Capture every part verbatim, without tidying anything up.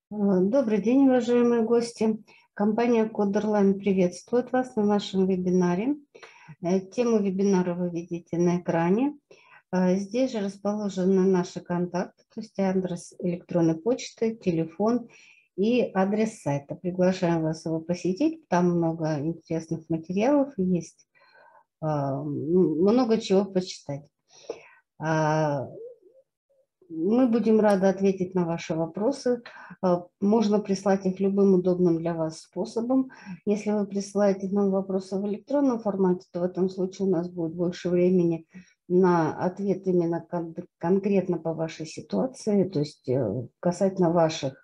Добрый день, уважаемые гости. Компания Кодерлайн приветствует вас на нашем вебинаре. Э, Тему вебинара вы видите на экране. Э, Здесь же расположены наши контакты, то есть адрес электронной почты, телефон и адрес сайта. Приглашаем вас его посетить. Там много интересных материалов есть, э, много чего почитать. А, Мы будем рады ответить на ваши вопросы. Можно прислать их любым удобным для вас способом. Если вы присылаете нам вопросы в электронном формате, то в этом случае у нас будет больше времени на ответ именно кон конкретно по вашей ситуации, то есть касательно ваших,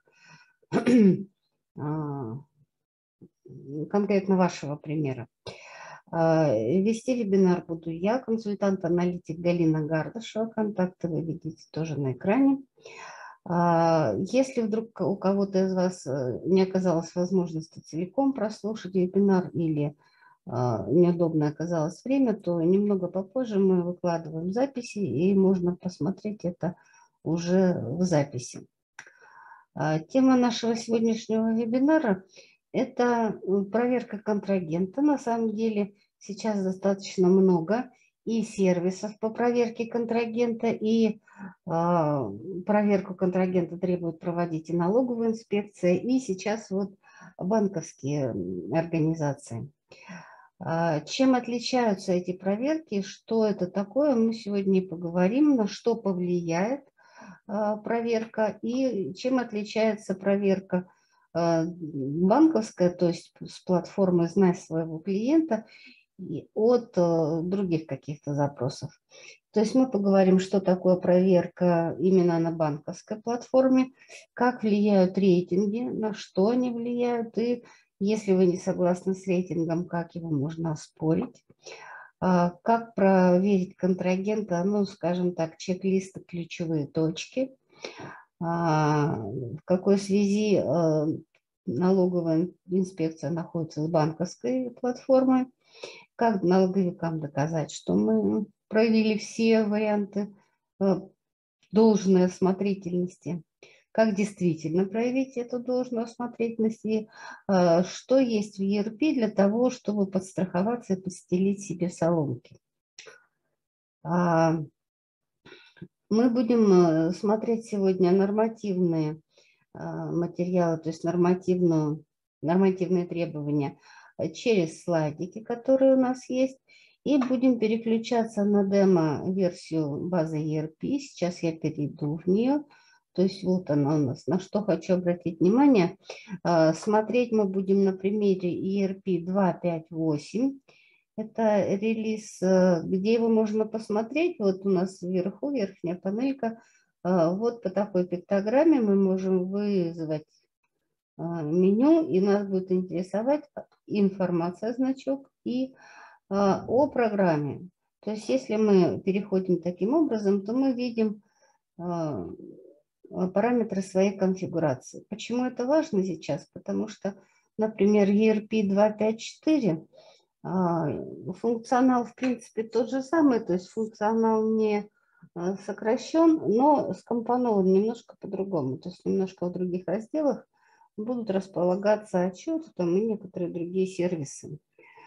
конкретно вашего примера. Вести вебинар буду я, консультант-аналитик Галина Гардышева. Контакты вы видите тоже на экране. Если вдруг у кого-то из вас не оказалось возможности целиком прослушать вебинар или неудобно оказалось время, то немного попозже мы выкладываем записи, и можно посмотреть это уже в записи. Тема нашего сегодняшнего вебинара – это проверка контрагента. На самом деле сейчас достаточно много и сервисов по проверке контрагента, и э, проверку контрагента требует проводить и налоговая инспекция, и сейчас вот банковские организации. Чем отличаются эти проверки, что это такое, мы сегодня и поговорим, на что повлияет проверка и чем отличается проверка банковская, то есть с платформы «Знай своего клиента», от других каких-то запросов. То есть мы поговорим, что такое проверка именно на банковской платформе, как влияют рейтинги, на что они влияют, и если вы не согласны с рейтингом, как его можно оспорить. Как проверить контрагента, ну, скажем так, чек-листы, ключевые точки. В какой связи налоговая инспекция находится с банковской платформой. Как налоговикам доказать, что мы проявили все варианты должной осмотрительности. Как действительно проявить эту должную осмотрительность и э, что есть в и эр пи для того, чтобы подстраховаться и подстелить себе соломки. А, мы будем смотреть сегодня нормативные а, материалы, то есть нормативную, нормативные требования через слайдики, которые у нас есть. И будем переключаться на демо-версию базы и эр пи. Сейчас я перейду в нее. То есть вот она у нас. На что хочу обратить внимание. Смотреть мы будем на примере и эр пи два точка пять точка восемь. Это релиз, где его можно посмотреть. Вот у нас вверху, верхняя панелька. Вот по такой пиктограмме мы можем вызвать меню, и нас будет интересовать информация, значок и о программе. То есть если мы переходим таким образом, то мы видим параметры своей конфигурации. Почему это важно сейчас? Потому что, например, и эр пи два точка пять точка четыре функционал, в принципе, тот же самый, то есть функционал не сокращен, но скомпонован немножко по-другому, то есть немножко в других разделах будут располагаться отчеты там, и некоторые другие сервисы.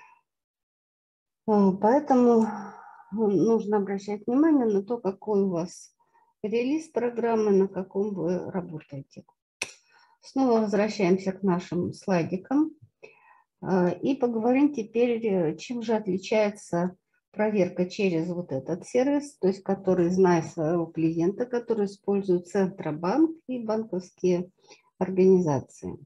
Поэтому нужно обращать внимание на то, какой у вас релиз программы, на каком вы работаете. Снова возвращаемся к нашим слайдикам и поговорим теперь, чем же отличается проверка через вот этот сервис, то есть который знает своего клиента, который использует Центробанк и банковские организации.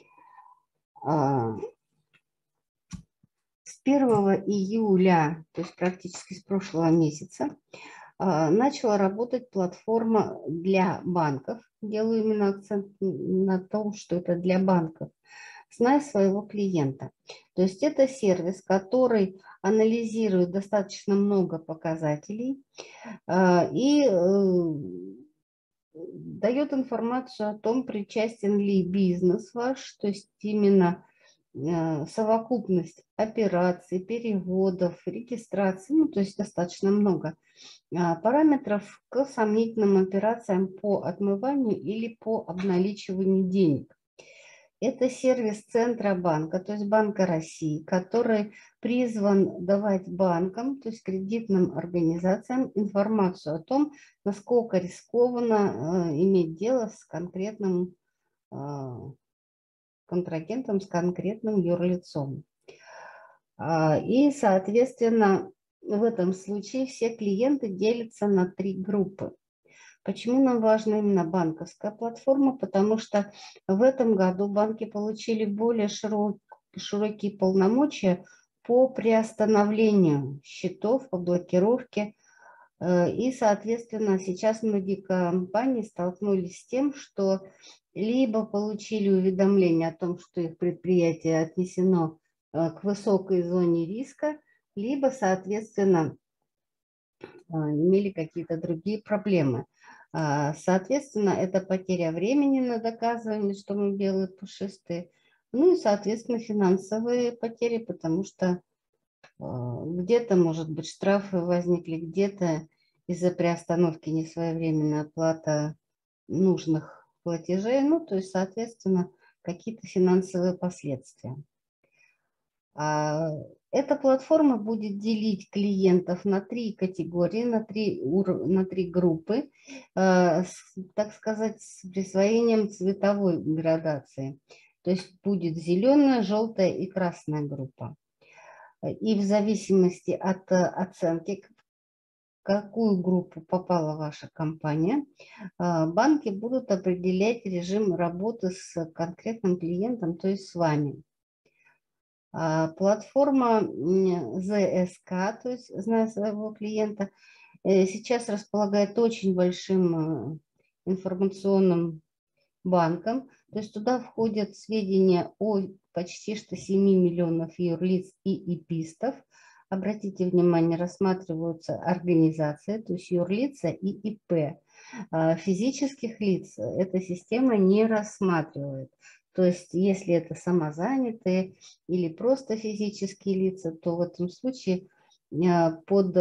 С первого июля, то есть практически с прошлого месяца, начала работать платформа для банков. Делаю именно акцент на том, что это для банков. Знай своего клиента. То есть это сервис, который анализирует достаточно много показателей и дает информацию о том, причастен ли бизнес ваш, то есть именно совокупность операций, переводов, регистраций, ну, то есть достаточно много параметров к сомнительным операциям по отмыванию или по обналичиванию денег. Это сервис Центробанка, то есть Банка России, который призван давать банкам, то есть кредитным организациям, информацию о том, насколько рискованно э, иметь дело с конкретным э, контрагентом, с конкретным юрлицом. А, и, соответственно, в этом случае все клиенты делятся на три группы. Почему нам важна именно банковская платформа? Потому что в этом году банки получили более широк, широкие полномочия по приостановлению счетов, по блокировке. И, соответственно, сейчас многие компании столкнулись с тем, что либо получили уведомление о том, что их предприятие отнесено к высокой зоне риска, либо, соответственно, имели какие-то другие проблемы. Соответственно, это потеря времени на доказывание, что мы белые пушистые. Ну и, соответственно, финансовые потери, потому что где-то, может быть, штрафы возникли, где-то из-за приостановки несвоевременной оплаты нужных платежей. Ну, то есть, соответственно, какие-то финансовые последствия. Эта платформа будет делить клиентов на три категории, на три, на три группы, так сказать, с присвоением цветовой градации. То есть будет зеленая, желтая и красная группа. И в зависимости от оценки, в какую группу попала ваша компания, банки будут определять режим работы с конкретным клиентом, то есть с вами. Платформа зэ эс ка, то есть «Знаю своего клиента», сейчас располагает очень большим информационным банком. То есть туда входят сведения о почти что семи миллионов юрлиц и ипистов. Обратите внимание, рассматриваются организации, то есть юрлица и ИП. Физических лиц эта система не рассматривает. То есть если это самозанятые или просто физические лица, то в этом случае под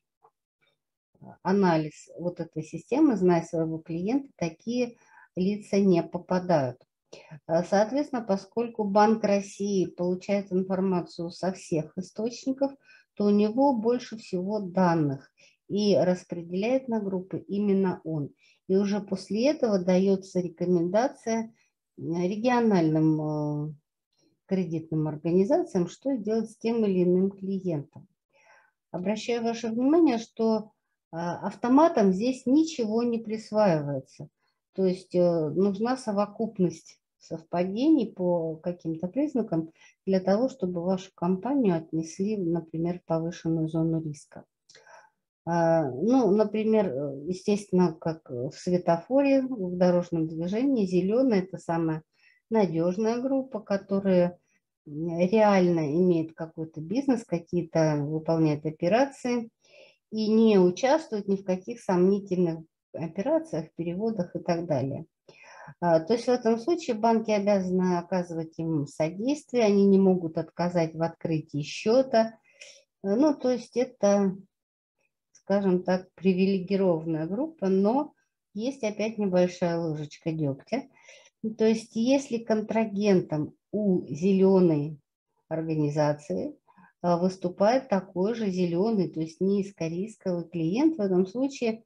анализ вот этой системы, зная своего клиента, такие лица не попадают. Соответственно, поскольку Банк России получает информацию со всех источников, то у него больше всего данных и распределяет на группы именно он. И уже после этого дается рекомендация региональным кредитным организациям, что делать с тем или иным клиентом. Обращаю ваше внимание, что автоматом здесь ничего не присваивается. То есть нужна совокупность совпадений по каким-то признакам для того, чтобы вашу компанию отнесли, например, в повышенную зону риска. Ну, например, естественно, как в светофоре, в дорожном движении, зеленая – это самая надежная группа, которая реально имеет какой-то бизнес, какие-то выполняет операции и не участвует ни в каких сомнительных операциях, переводах и так далее. То есть в этом случае банки обязаны оказывать им содействие, они не могут отказать в открытии счета. Ну, то есть это, скажем так, привилегированная группа, но есть опять небольшая ложечка дегтя. То есть если контрагентом у зеленой организации выступает такой же зеленый, то есть низкорисковый клиент, в этом случае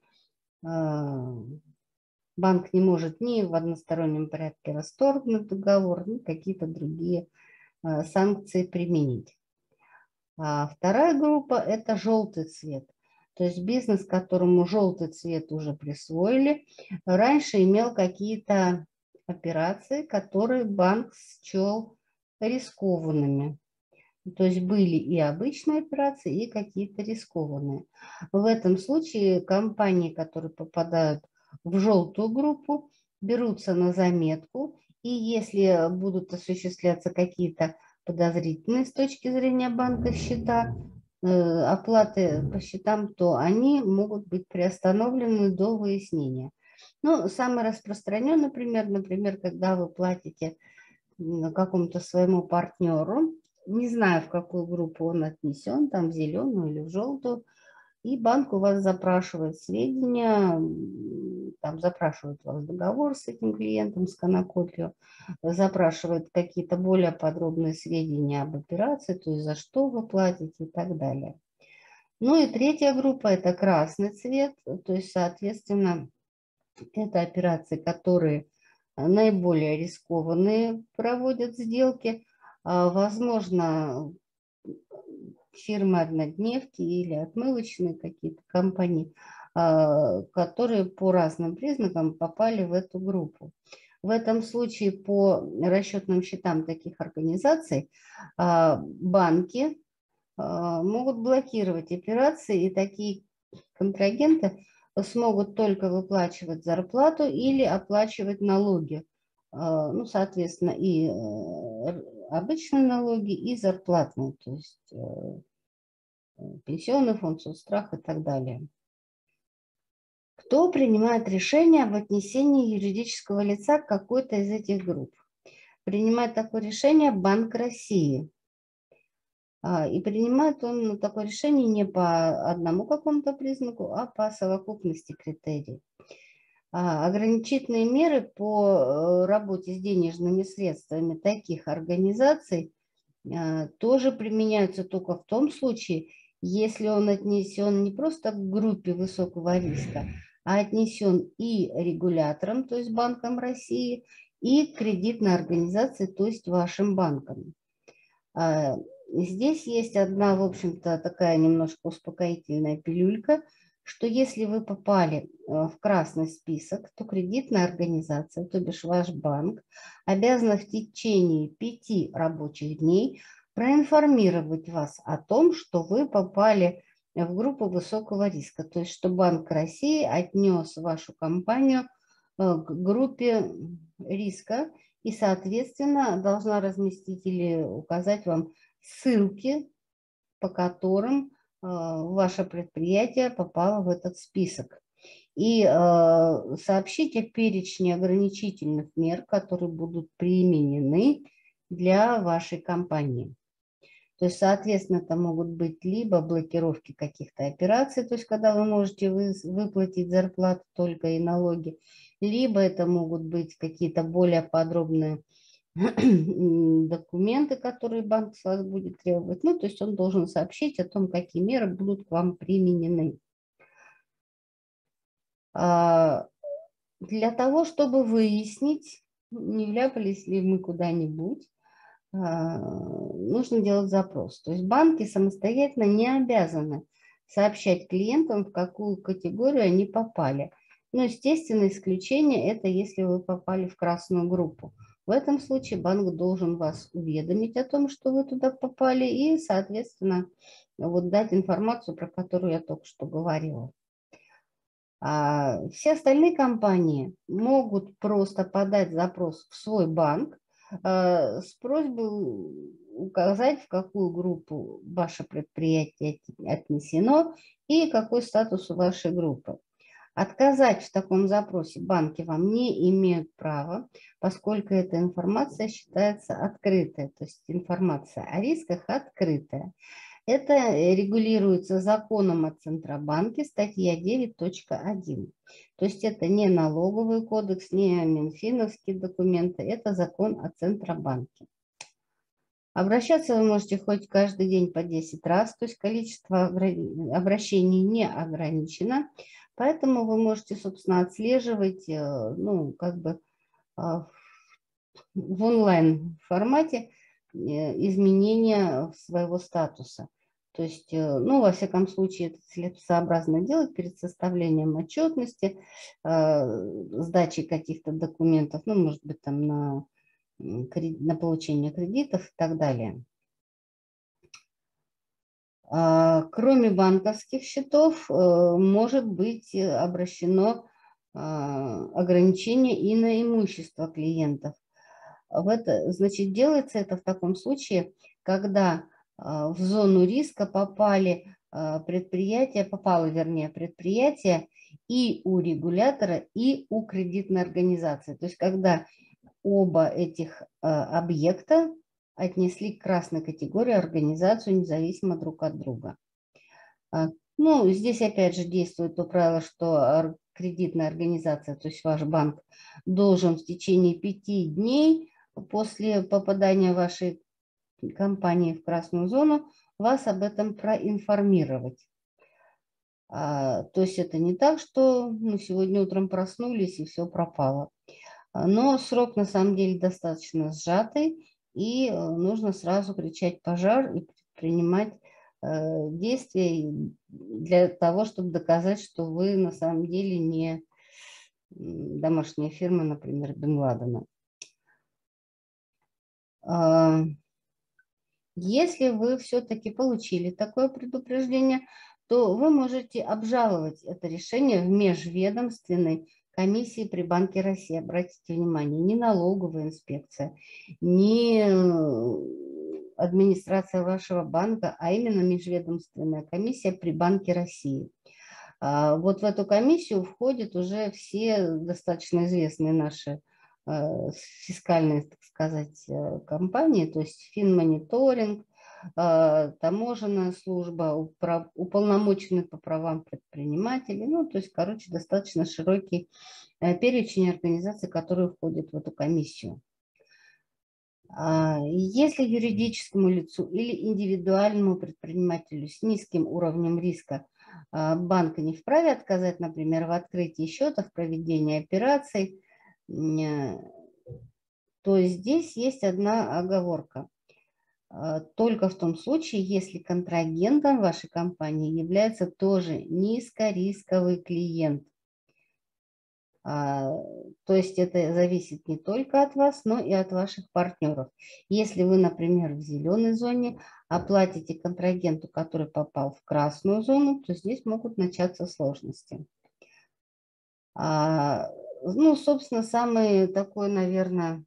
банк не может ни в одностороннем порядке расторгнуть договор, ни какие-то другие санкции применить. А вторая группа – это желтый цвет. То есть бизнес, которому желтый цвет уже присвоили, раньше имел какие-то операции, которые банк счел рискованными. То есть были и обычные операции, и какие-то рискованные. В этом случае компании, которые попадают в желтую группу, берутся на заметку, и если будут осуществляться какие-то подозрительные с точки зрения банка счета, оплаты по счетам, то они могут быть приостановлены до выяснения. Ну, самый распространенный пример, например, когда вы платите какому-то своему партнеру, не знаю, в какую группу он отнесен, там в зеленую или в желтую, и банк у вас запрашивает сведения, там запрашивает у вас договор с этим клиентом, с Канакопио, запрашивает какие-то более подробные сведения об операции, то есть за что вы платите и так далее. Ну и третья группа – это красный цвет, то есть, соответственно, это операции, которые наиболее рискованные проводят сделки. Возможно, фирмы-однодневки или отмывочные какие-то компании, которые по разным признакам попали в эту группу. В этом случае по расчетным счетам таких организаций банки могут блокировать операции, и такие контрагенты смогут только выплачивать зарплату или оплачивать налоги. Ну, соответственно, и обычные налоги, и зарплатные, то есть пенсионный фонд, соцстрах и так далее. Кто принимает решение об отнесении юридического лица к какой-то из этих групп? Принимает такое решение Банк России. И принимает он такое решение не по одному какому-то признаку, а по совокупности критериев. Ограничительные меры по работе с денежными средствами таких организаций тоже применяются только в том случае, если он отнесен не просто к группе высокого риска, а отнесен и регулятором, то есть Банком России, и кредитной организацией, то есть вашим банком. Здесь есть одна, в общем-то, такая немножко успокоительная пилюлька, что если вы попали в красный список, то кредитная организация, то бишь ваш банк, обязана в течение пяти рабочих дней проинформировать вас о том, что вы попали в группу высокого риска, то есть что Банк России отнес вашу компанию к группе риска и, соответственно, должна разместить или указать вам ссылки, по которым ваше предприятие попало в этот список. И сообщить о перечне ограничительных мер, которые будут применены для вашей компании. То есть, соответственно, это могут быть либо блокировки каких-то операций, то есть когда вы можете выплатить зарплату только и налоги, либо это могут быть какие-то более подробные документы, которые банк с вас будет требовать. Ну, то есть он должен сообщить о том, какие меры будут к вам применены. Для того, чтобы выяснить, не вляпались ли мы куда-нибудь, нужно делать запрос. То есть банки самостоятельно не обязаны сообщать клиентам, в какую категорию они попали. Но, естественно, исключение – это если вы попали в красную группу. В этом случае банк должен вас уведомить о том, что вы туда попали, и, соответственно, вот дать информацию, про которую я только что говорила. А все остальные компании могут просто подать запрос в свой банк а, с просьбой указать, в какую группу ваше предприятие отнесено и какой статус у вашей группы. Отказать в таком запросе банки вам не имеют права, поскольку эта информация считается открытой, то есть информация о рисках открытая. Это регулируется законом о Центробанке, статья девять точка один. То есть это не налоговый кодекс, не минфиновские документы, это закон о Центробанке. Обращаться вы можете хоть каждый день по десять раз, то есть количество обращений не ограничено. Поэтому вы можете, собственно, отслеживать, ну, как бы в онлайн формате изменения своего статуса. То есть, ну, во всяком случае, это целесообразно делать перед составлением отчетности, сдачей каких-то документов, ну, может быть, там на, на получение кредитов и так далее. Кроме банковских счетов, может быть обращено ограничение и на имущество клиентов. В это, значит, делается это в таком случае, когда в зону риска попали предприятия, попало, вернее, предприятие и у регулятора, и у кредитной организации. То есть когда оба этих объекта отнесли к красной категории организацию независимо друг от друга. Ну, здесь опять же действует то правило, что кредитная организация, то есть ваш банк, должен в течение пяти дней после попадания вашей компании в красную зону вас об этом проинформировать. А, то есть это не так, что ну, сегодня утром проснулись и все пропало. Но срок на самом деле достаточно сжатый, и нужно сразу кричать пожар и принимать э, действия для того, чтобы доказать, что вы на самом деле не домашняя фирма, например, Бен Ладена. Если вы все-таки получили такое предупреждение, то вы можете обжаловать это решение в межведомственной комиссии при Банке России. Обратите внимание, не налоговая инспекция, не администрация вашего банка, а именно межведомственная комиссия при Банке России. Вот в эту комиссию входят уже все достаточно известные наши фискальные, так сказать, компании, то есть финмониторинг, таможенная служба, уполномоченные по правам предпринимателей, ну, то есть, короче, достаточно широкий перечень организаций, которые входят в эту комиссию. Если юридическому лицу или индивидуальному предпринимателю с низким уровнем риска банк не вправе отказать, например, в открытии счета, в проведении операций, то здесь есть одна оговорка. Только в том случае, если контрагентом вашей компании является тоже низкорисковый клиент. То есть это зависит не только от вас, но и от ваших партнеров. Если вы, например, в зеленой зоне оплатите контрагенту, который попал в красную зону, то здесь могут начаться сложности. Ну, собственно, самый такой, наверное,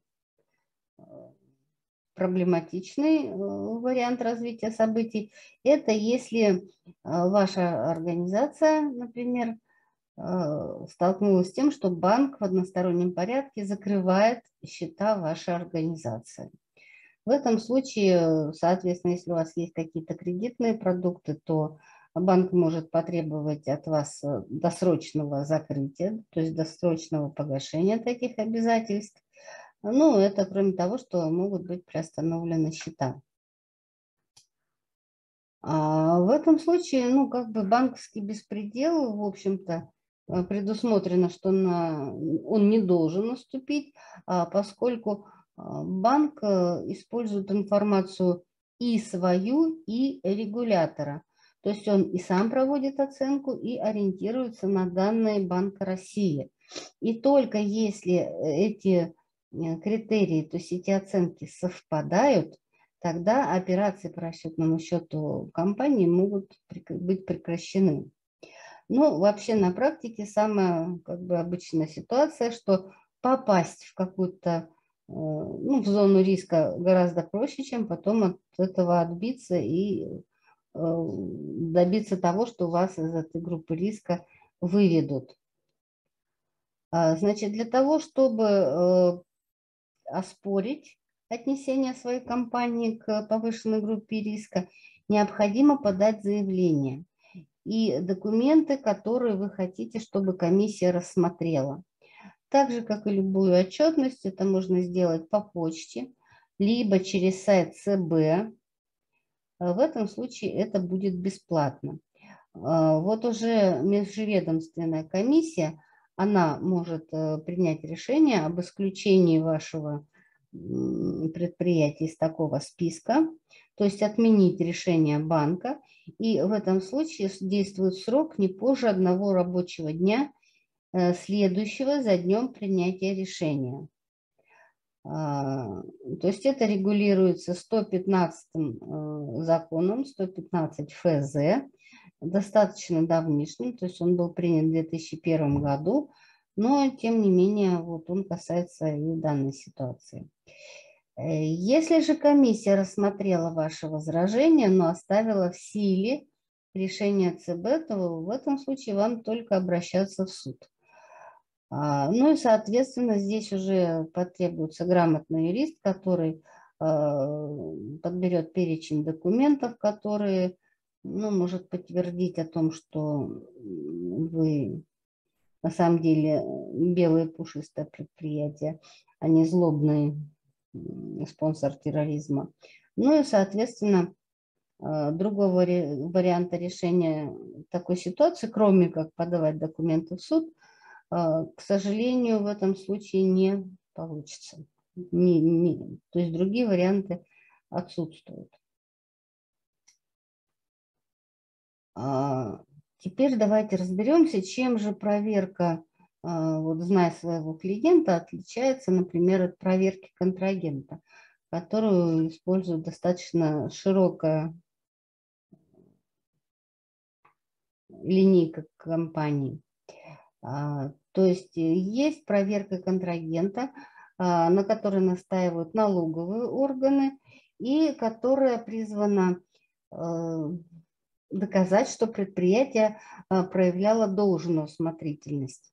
проблематичный вариант развития событий – это если ваша организация, например, столкнулась с тем, что банк в одностороннем порядке закрывает счета вашей организации. В этом случае, соответственно, если у вас есть какие-то кредитные продукты, то банк может потребовать от вас досрочного закрытия, то есть досрочного погашения таких обязательств. Ну, это кроме того, что могут быть приостановлены счета. А в этом случае, ну, как бы банковский беспредел, в общем-то, предусмотрено, что на, он не должен наступить, поскольку банк использует информацию и свою, и регулятора. То есть он и сам проводит оценку, и ориентируется на данные Банка России. И только если эти критерии, то есть эти оценки совпадают, тогда операции по расчетному счету компании могут быть прекращены. Ну, вообще на практике самая как бы обычная ситуация, что попасть в какую-то, ну, в зону риска гораздо проще, чем потом от этого отбиться и добиться того, что вас из этой группы риска выведут. Значит, для того, чтобы оспорить отнесение своей компании к повышенной группе риска, необходимо подать заявление и документы, которые вы хотите, чтобы комиссия рассмотрела. Так же, как и любую отчетность, это можно сделать по почте, либо через сайт ЦБ. В этом случае это будет бесплатно. Вот уже межведомственная комиссия, она может принять решение об исключении вашего предприятия из такого списка, то есть отменить решение банка, и в этом случае действует срок не позже одного рабочего дня, следующего за днем принятия решения. То есть это регулируется сто пятнадцатым законом, сто пятнадцать эф зэ, достаточно давнишним, то есть он был принят в две тысячи первом году, но тем не менее вот он касается и данной ситуации. Если же комиссия рассмотрела ваше возражение, но оставила в силе решение ЦБ, то в этом случае вам только обращаться в суд. Ну и, соответственно, здесь уже потребуется грамотный юрист, который подберет перечень документов, которые, ну, может подтвердить о том, что вы на самом деле белое пушистое предприятие, а не злобный спонсор терроризма. Ну и, соответственно, другого варианта решения такой ситуации, кроме как подавать документы в суд, к сожалению, в этом случае не получится. Не, не, то есть другие варианты отсутствуют. А, теперь давайте разберемся, чем же проверка, а, вот зная своего клиента, отличается, например, от проверки контрагента, которую использует достаточно широкая линейка компаний. А, то есть есть проверка контрагента, на которой настаивают налоговые органы и которая призвана доказать, что предприятие проявляло должную осмотрительность.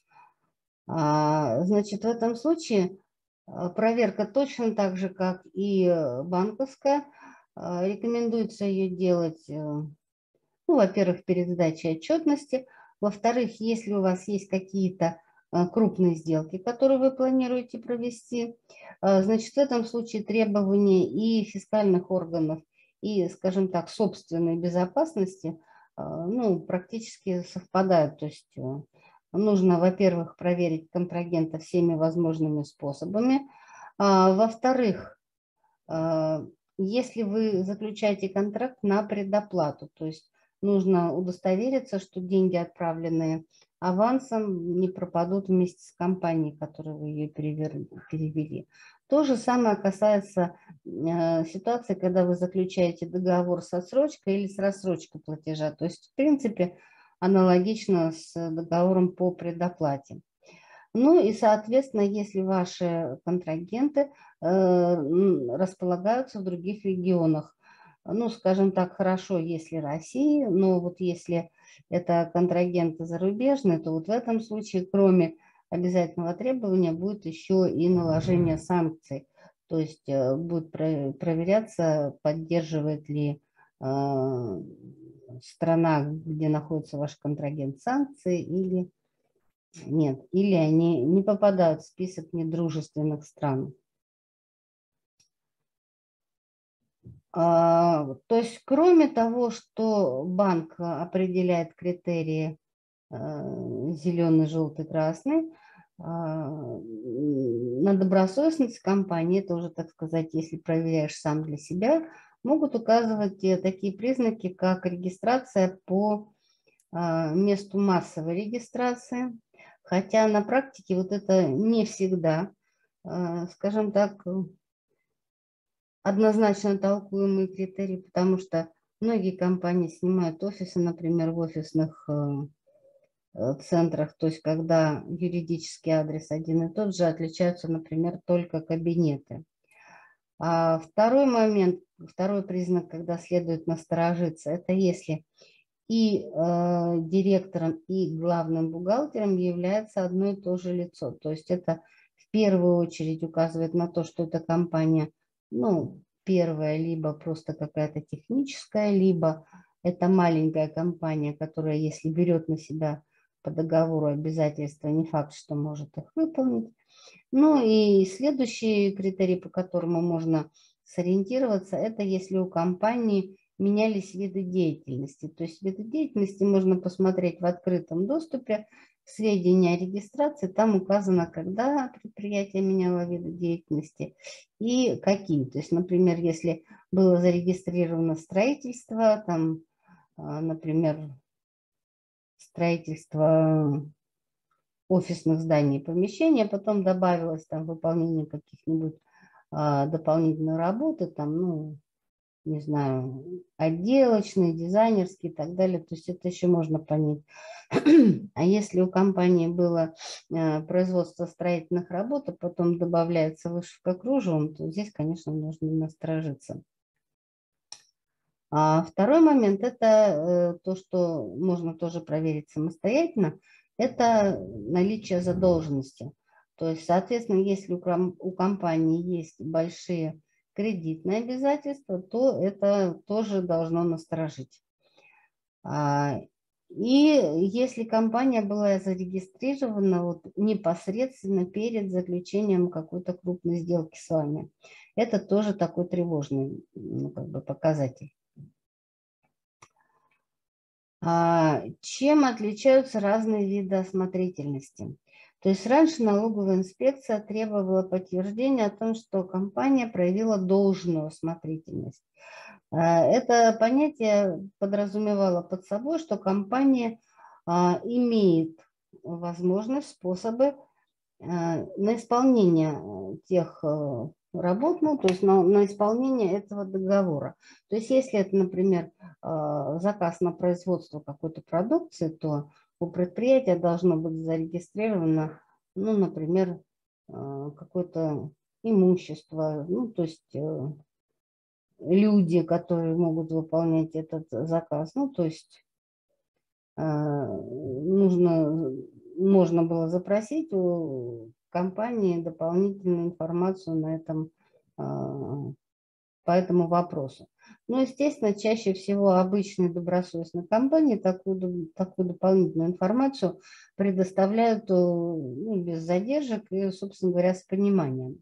Значит, в этом случае проверка точно так же, как и банковская, рекомендуется ее делать, ну, во-первых, перед сдачей отчетности, во-вторых, если у вас есть какие-то крупные сделки, которые вы планируете провести, значит, в этом случае требования и фискальных органов, и, скажем так, собственной безопасности, ну, практически совпадают. То есть нужно, во-первых, проверить контрагента всеми возможными способами. Во-вторых, если вы заключаете контракт на предоплату, то есть нужно удостовериться, что деньги, отправленные авансом, не пропадут вместе с компанией, которую вы ее перевели. То же самое касается э, ситуации, когда вы заключаете договор с отсрочкой или с рассрочкой платежа. То есть, в принципе, аналогично с договором по предоплате. Ну и, соответственно, если ваши контрагенты э, располагаются в других регионах, ну, скажем так, хорошо, если Россия, но вот если это контрагенты зарубежные, то вот в этом случае, кроме обязательного требования, будет еще и наложение санкций. То есть э, будет проверяться, поддерживает ли э, страна, где находится ваш контрагент, санкции или нет, или они не попадают в список недружественных стран. А, то есть, кроме того, что банк определяет критерии зеленый, желтый, красный, на добросовестность компании, это уже, так сказать, если проверяешь сам для себя, могут указывать такие признаки, как регистрация по месту массовой регистрации. Хотя на практике вот это не всегда, скажем так, однозначно толкуемые критерии, потому что многие компании снимают офисы, например, в офисных центрах, то есть когда юридический адрес один и тот же, отличаются, например, только кабинеты. А второй момент, второй признак, когда следует насторожиться, это если и э, директором, и главным бухгалтером является одно и то же лицо. То есть это в первую очередь указывает на то, что эта компания, ну, первая, либо просто какая-то техническая, либо это маленькая компания, которая, если берет на себя по договору обязательства, не факт, что может их выполнить. Ну и следующий критерий, по которому можно сориентироваться, это если у компании менялись виды деятельности. То есть виды деятельности можно посмотреть в открытом доступе, сведения о регистрации, там указано, когда предприятие меняло виды деятельности и какие. То есть, например, если было зарегистрировано строительство, там, например, строительство офисных зданий и помещений, потом добавилось там выполнение каких-нибудь а, дополнительной работы, там, ну, не знаю, отделочные, дизайнерские и так далее. То есть это еще можно понять. А если у компании было а, производство строительных работ, а потом добавляется вышивка кружевом, то здесь, конечно, нужно насторожиться. А второй момент – это то, что можно тоже проверить самостоятельно. это наличие задолженности. То есть, соответственно, если у компании есть большие кредитные обязательства, то это тоже должно насторожить. И если компания была зарегистрирована вот непосредственно перед заключением какой-то крупной сделки с вами, это тоже такой тревожный, ну, как бы показатель. Чем отличаются разные виды осмотрительности? То есть раньше налоговая инспекция требовала подтверждения о том, что компания проявила должную осмотрительность. Это понятие подразумевало под собой, что компания имеет возможность, способы на исполнение тех работ, ну, то есть на, на исполнение этого договора. То есть если это, например, заказ на производство какой-то продукции, то у предприятия должно быть зарегистрировано, ну, например, какое-то имущество, ну, то есть люди, которые могут выполнять этот заказ. Ну, то есть нужно, можно было запросить у компании дополнительную информацию на этом, по этому вопросу. Но, естественно, чаще всего обычные добросовестные компании такую, такую дополнительную информацию предоставляют, ну, без задержек и, собственно говоря, с пониманием.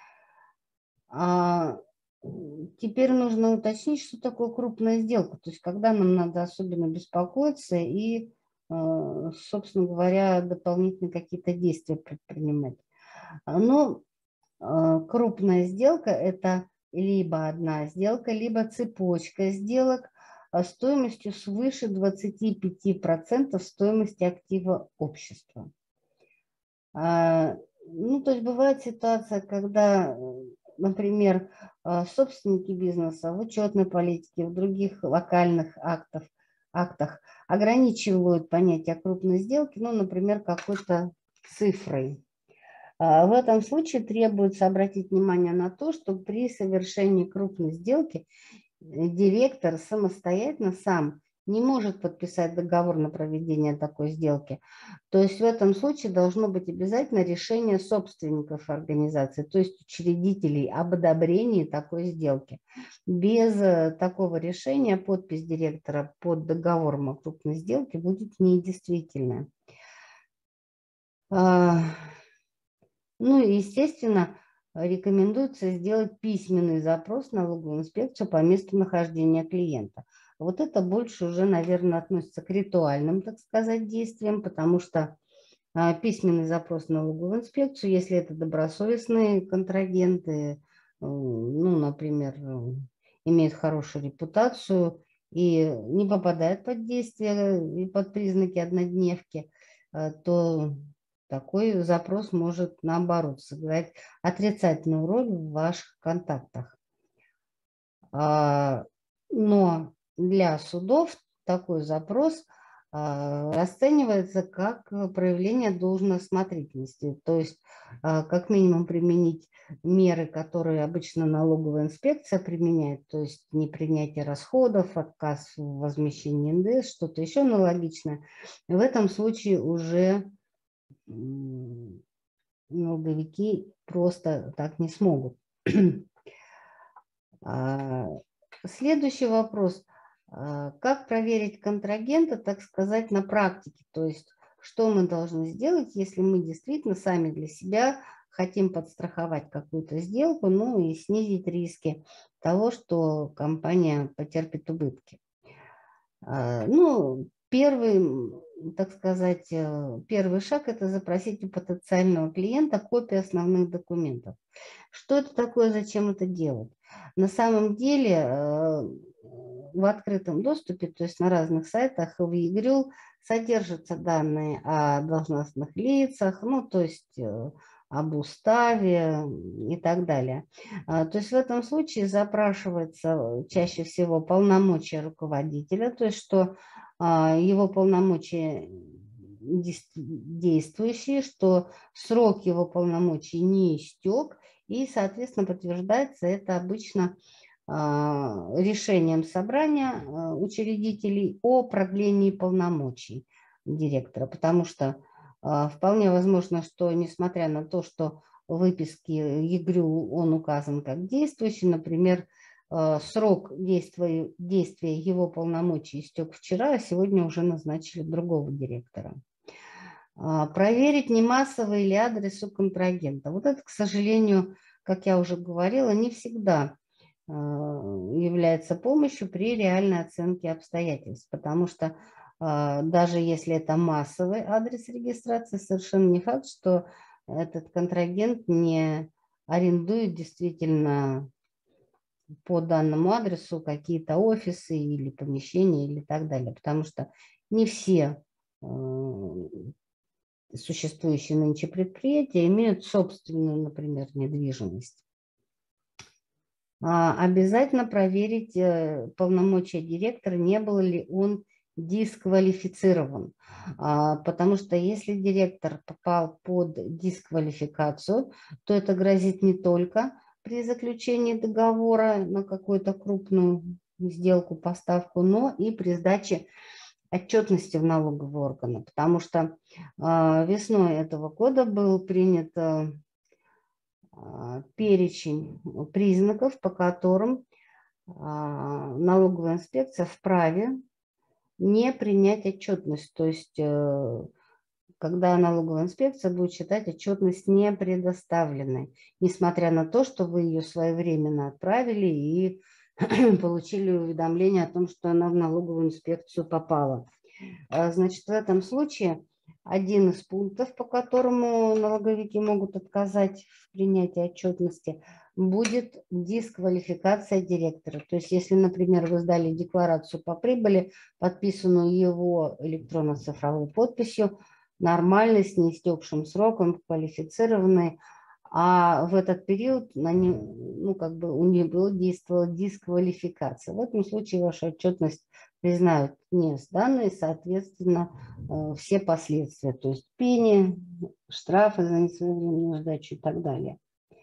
А теперь нужно уточнить, что такое крупная сделка, то есть когда нам надо особенно беспокоиться и, собственно говоря, дополнительные какие-то действия предпринимать. Но крупная сделка – это либо одна сделка, либо цепочка сделок стоимостью свыше двадцати пяти процентов стоимости актива общества. Ну, то есть бывает ситуация, когда, например, собственники бизнеса в учетной политике, в других локальных актах, актах ограничивают понятие крупной сделки, ну, например, какой-то цифрой. В этом случае требуется обратить внимание на то, что при совершении крупной сделки директор самостоятельно сам не может подписать договор на проведение такой сделки. То есть в этом случае должно быть обязательно решение собственников организации, то есть учредителей об одобрении такой сделки. Без такого решения подпись директора под договором о крупной сделке будет недействительной. Ну и, естественно, рекомендуется сделать письменный запрос в налоговую инспекцию по месту нахождения клиента. Вот это больше уже, наверное, относится к ритуальным, так сказать, действиям, потому что письменный запрос в налоговую инспекцию, если это добросовестные контрагенты, ну, например, имеют хорошую репутацию и не попадают под действие и под признаки однодневки, то такой запрос может, наоборот, сыграть отрицательную роль в ваших контактах. Но для судов такой запрос расценивается как проявление должной осмотрительности, то есть как минимум применить меры, которые обычно налоговая инспекция применяет, то есть непринятие расходов, отказ в возмещении эн дэ эс, что-то еще аналогичное. В этом случае уже налоговики просто так не смогут. Следующий вопрос. Как проверить контрагента, так сказать, на практике? То есть, что мы должны сделать, если мы действительно сами для себя хотим подстраховать какую-то сделку, ну и снизить риски того, что компания потерпит убытки? Ну, первый, так сказать, первый шаг – это запросить у потенциального клиента копию основных документов. Что это такое, зачем это делать? На самом деле в открытом доступе, то есть на разных сайтах в ЕГРЮЛ содержатся данные о должностных лицах, ну, то есть об уставе и так далее. То есть в этом случае запрашивается чаще всего полномочия руководителя, то есть что его полномочия действующие, что срок его полномочий не истек, и, соответственно, подтверждается это обычно решением собрания учредителей о продлении полномочий. директора, потому что а, вполне возможно, что несмотря на то, что в выписке ЕГРЮ он указан как действующий, например, а, срок действия, действия его полномочий истек вчера, а сегодня уже назначили другого директора. А, проверить, не массовый ли адрес у контрагента. Вот это, к сожалению, как я уже говорила, не всегда является помощью при реальной оценке обстоятельств, потому что даже если это массовый адрес регистрации, совершенно не факт, что этот контрагент не арендует действительно по данному адресу какие-то офисы или помещения или так далее, потому что не все существующие нынче предприятия имеют собственную, например, недвижимость. Обязательно проверить полномочия директора, не был ли он дисквалифицирован. Потому что если директор попал под дисквалификацию, то это грозит не только при заключении договора на какую-то крупную сделку, поставку, но и при сдаче отчетности в налоговые органы. Потому что весной этого года был принят перечень признаков, по которым налоговая инспекция вправе не принять отчетность. То есть, когда налоговая инспекция будет считать отчетность не предоставленной, несмотря на то, что вы ее своевременно отправили и получили уведомление о том, что она в налоговую инспекцию попала. Значит, в этом случае один из пунктов, по которому налоговики могут отказать в принятии отчетности, будет дисквалификация директора. То есть, если, например, вы сдали декларацию по прибыли, подписанную его электронно-цифровой подписью, нормальной, с неистекшим сроком, квалифицированной, а в этот период на не, ну, как бы у него действовала дисквалификация. В этом случае ваша отчетность признают не сданной, соответственно, все последствия, то есть пени, штрафы за несвоевременную сдачу и так далее.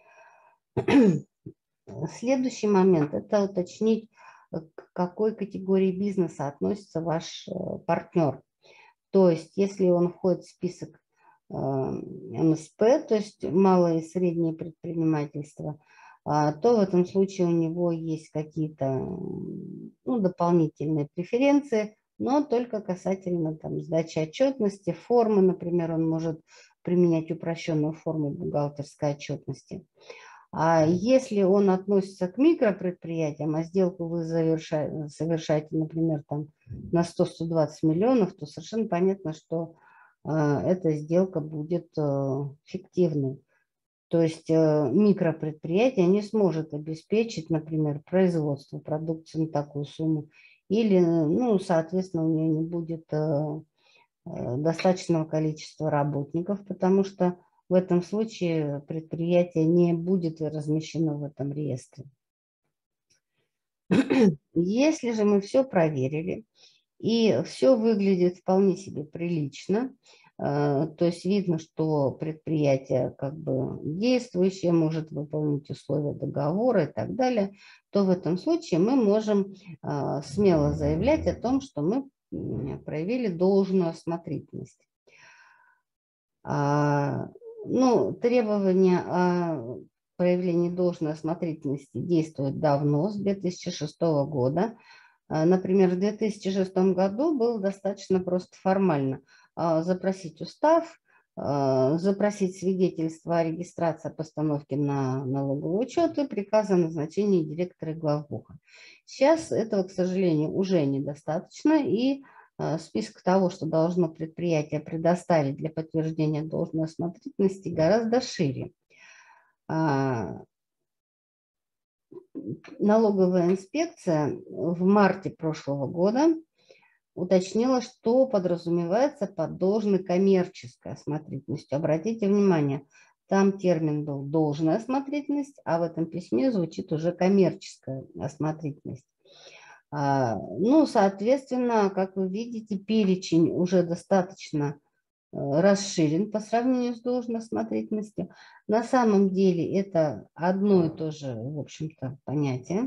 Следующий момент – это уточнить, к какой категории бизнеса относится ваш партнер. То есть, если он входит в список эм эс пэ, то есть малое и среднее предпринимательство, то в этом случае у него есть какие-то ну, дополнительные преференции, но только касательно там, сдачи отчетности, формы, например, он может применять упрощенную форму бухгалтерской отчетности. А если он относится к микропредприятиям, а сделку вы совершаете, совершаете, например, там, на сто — сто двадцать миллионов, то совершенно понятно, что э, эта сделка будет э, фиктивной. То есть э, микропредприятие не сможет обеспечить, например, производство продукции на такую сумму, или, ну, соответственно, у нее не будет э, э, достаточного количества работников, потому что в этом случае предприятие не будет размещено в этом реестре. Если же мы все проверили, и все выглядит вполне себе прилично, то есть видно, что предприятие как бы действующее, может выполнить условия договора и так далее, то в этом случае мы можем смело заявлять о том, что мы проявили должную осмотрительность. Ну, требования о проявлении должной осмотрительности действуют давно, с две тысячи шестого года. Например, в две тысячи шестом году было достаточно просто формально запросить устав, запросить свидетельство о регистрации постановки на налоговый учет и приказ о назначении директора и главбуха. Сейчас этого, к сожалению, уже недостаточно, и список того, что должно предприятие предоставить для подтверждения должной осмотрительности, гораздо шире. Налоговая инспекция в марте прошлого года уточнила, что подразумевается под должной коммерческой осмотрительностью. Обратите внимание, там термин был должная осмотрительность, а в этом письме звучит уже коммерческая осмотрительность. Ну, соответственно, как вы видите, перечень уже достаточно расширен по сравнению с должной осмотрительностью. На самом деле это одно и то же, в общем-то, понятие.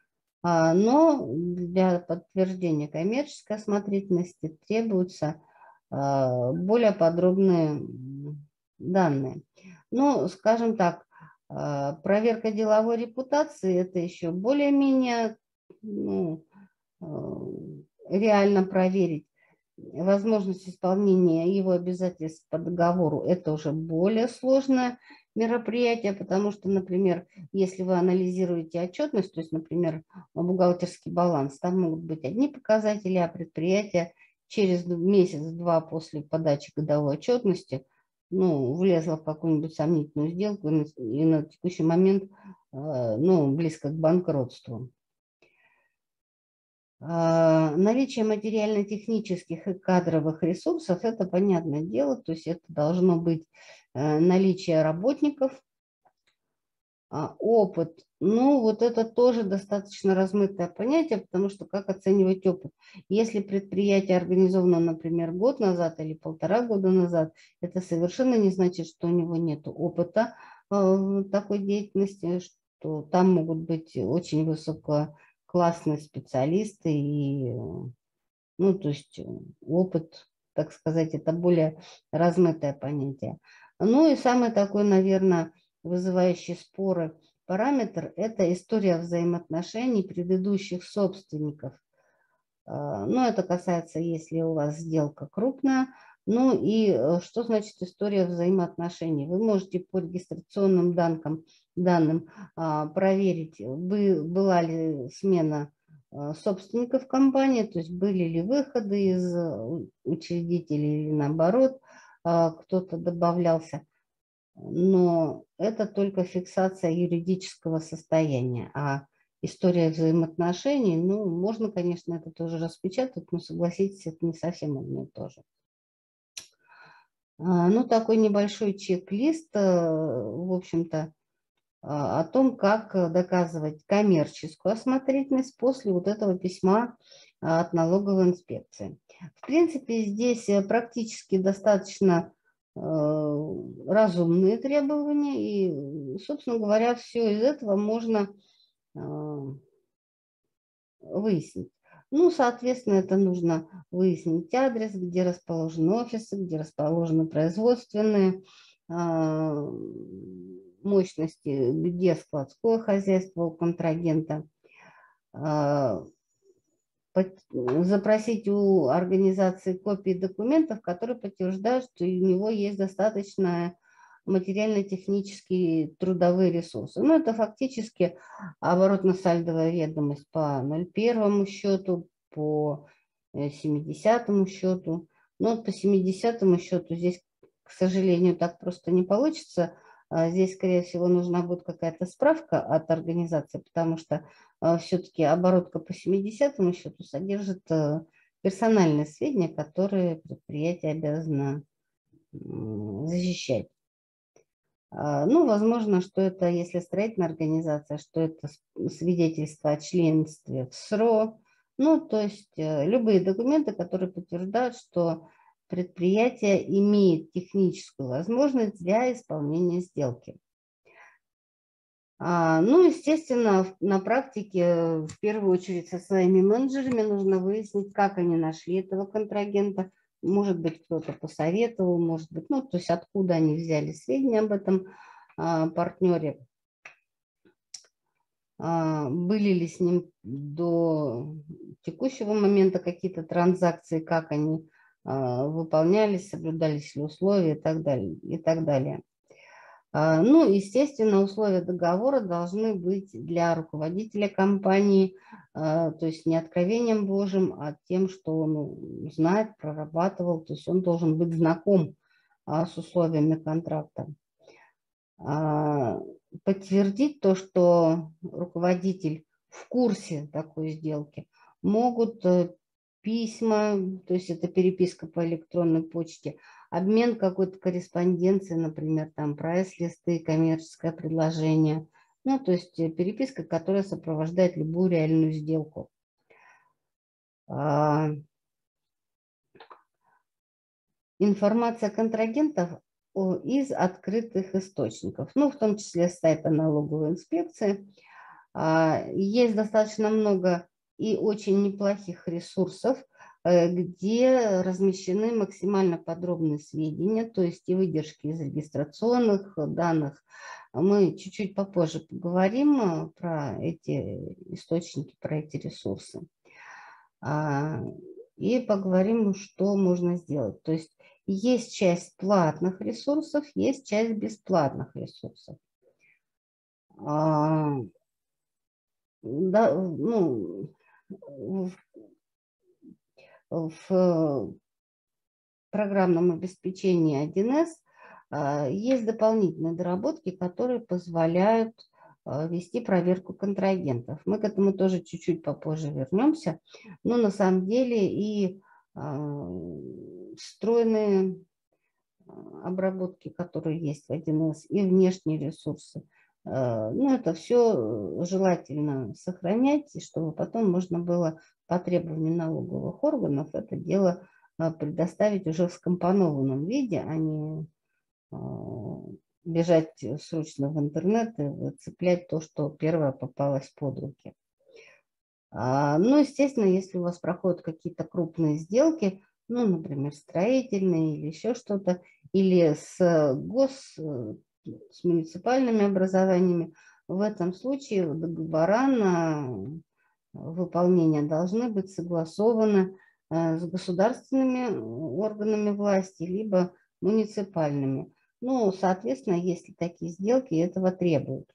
Но для подтверждения коммерческой осмотрительности требуется более подробные данные. Ну, скажем так, проверка деловой репутации – это еще более-менее, ну, реально проверить. Возможность исполнения его обязательств по договору – это уже более сложное мероприятие, потому что, например, если вы анализируете отчетность, то есть, например, бухгалтерский баланс, там могут быть одни показатели, а предприятие через месяц-два после подачи годовой отчетности ну, влезло в какую-нибудь сомнительную сделку и на текущий момент ну, близко к банкротству. Наличие материально-технических и кадровых ресурсов – это понятное дело, то есть это должно быть наличие работников, опыт. Ну, вот это тоже достаточно размытое понятие, потому что как оценивать опыт? Если предприятие организовано, например, год назад или полтора года назад, это совершенно не значит, что у него нет опыта в такой деятельности, что там могут быть очень высоко классные специалисты и, ну, то есть опыт, так сказать, это более размытое понятие. Ну и самый такой, наверное, вызывающий споры параметр – это история взаимоотношений предыдущих собственников. Ну, это касается, если у вас сделка крупная. Ну и что значит история взаимоотношений? Вы можете по регистрационным данным, данным проверить, была ли смена собственников компании, то есть были ли выходы из учредителей или наоборот, кто-то добавлялся. Но это только фиксация юридического состояния, а история взаимоотношений, ну, можно, конечно, это тоже распечатать, но, согласитесь, это не совсем одно и то же. Ну, такой небольшой чек-лист, в общем-то, о том, как доказывать коммерческую осмотрительность после вот этого письма от налоговой инспекции. В принципе, здесь практически достаточно разумные требования, и, собственно говоря, все из этого можно выяснить. Ну, соответственно, это нужно выяснить адрес, где расположены офисы, где расположены производственные мощности, где складское хозяйство у контрагента. Запросить у организации копии документов, которые подтверждают, что у него есть достаточно материально-технические трудовые ресурсы. Ну, это фактически оборотно-сальдовая ведомость по ноль первому счету, по семидесятому счету. Но по семидесятому счету здесь, к сожалению, так просто не получится. Здесь, скорее всего, нужна будет какая-то справка от организации, потому что все-таки оборотка по семидесятому счету содержит персональные сведения, которые предприятие обязано защищать. Ну, возможно, что это, если строительная организация, что это свидетельство о членстве в СРО. Ну, то есть любые документы, которые подтверждают, что предприятие имеет техническую возможность для исполнения сделки. Ну, естественно, на практике, в первую очередь, со своими менеджерами нужно выяснить, как они нашли этого контрагента. Может быть, кто-то посоветовал, может быть, ну, то есть откуда они взяли сведения об этом партнере. Были ли с ним до текущего момента какие-то транзакции, как они выполнялись, соблюдались ли условия и так далее, и так далее. Ну, естественно, условия договора должны быть для руководителя компании, то есть не откровением Божьим, а тем, что он знает, прорабатывал, то есть он должен быть знаком с условиями контракта. Подтвердить то, что руководитель в курсе такой сделки, могут письма, то есть это переписка по электронной почте, обмен какой-то корреспонденции, например, там прайс-листы, коммерческое предложение, ну, то есть переписка, которая сопровождает любую реальную сделку. Информация контрагентов из открытых источников, ну, в том числе с сайта налоговой инспекции. Есть достаточно много и очень неплохих ресурсов, где размещены максимально подробные сведения, то есть и выдержки из регистрационных данных. Мы чуть-чуть попозже поговорим про эти источники, про эти ресурсы. И поговорим, что можно сделать. То есть есть часть платных ресурсов, есть часть бесплатных ресурсов. Да, ну, в, в программном обеспечении один эс есть дополнительные доработки, которые позволяют вести проверку контрагентов. Мы к этому тоже чуть-чуть попозже вернемся. Но на самом деле и встроенные обработки, которые есть в один эс, и внешние ресурсы. Ну, это все желательно сохранять, чтобы потом можно было по требованию налоговых органов это дело предоставить уже в скомпонованном виде, а не бежать срочно в интернет и цеплять то, что первое попалось под руки. Ну, естественно, если у вас проходят какие-то крупные сделки, ну, например, строительные или еще что-то, или с гос, с муниципальными образованиями, в этом случае договора на выполнение должны быть согласованы с государственными органами власти, либо муниципальными. Ну, соответственно, если такие сделки этого требуют.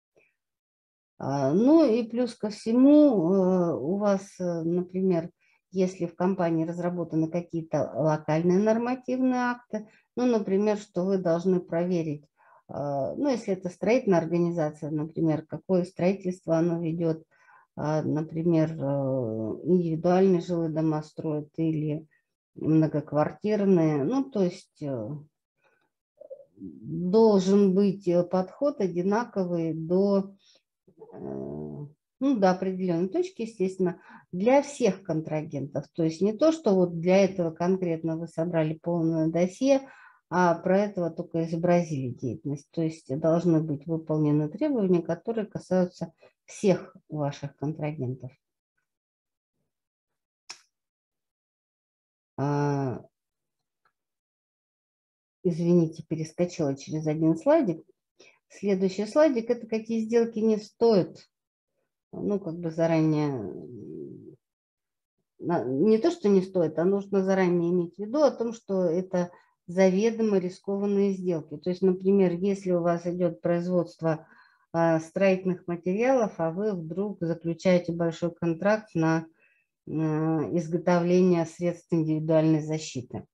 Ну и плюс ко всему у вас, например, если в компании разработаны какие-то локальные нормативные акты, ну, например, что вы должны проверить, ну, если это строительная организация, например, какое строительство оно ведет, например, индивидуальные жилые дома строят или многоквартирные, ну, то есть должен быть подход одинаковый до, ну, до определенной точки, естественно, для всех контрагентов. То есть не то, что вот для этого конкретно вы собрали полное досье, а про этого только изобразили деятельность. То есть должны быть выполнены требования, которые касаются всех ваших контрагентов. Извините, перескочила через один слайдик. Следующий слайдик – это какие сделки не стоит, ну, как бы заранее, не то, что не стоит, а нужно заранее иметь в виду о том, что это заведомо рискованные сделки. То есть, например, если у вас идет производство строительных материалов, а вы вдруг заключаете большой контракт на изготовление средств индивидуальной защиты.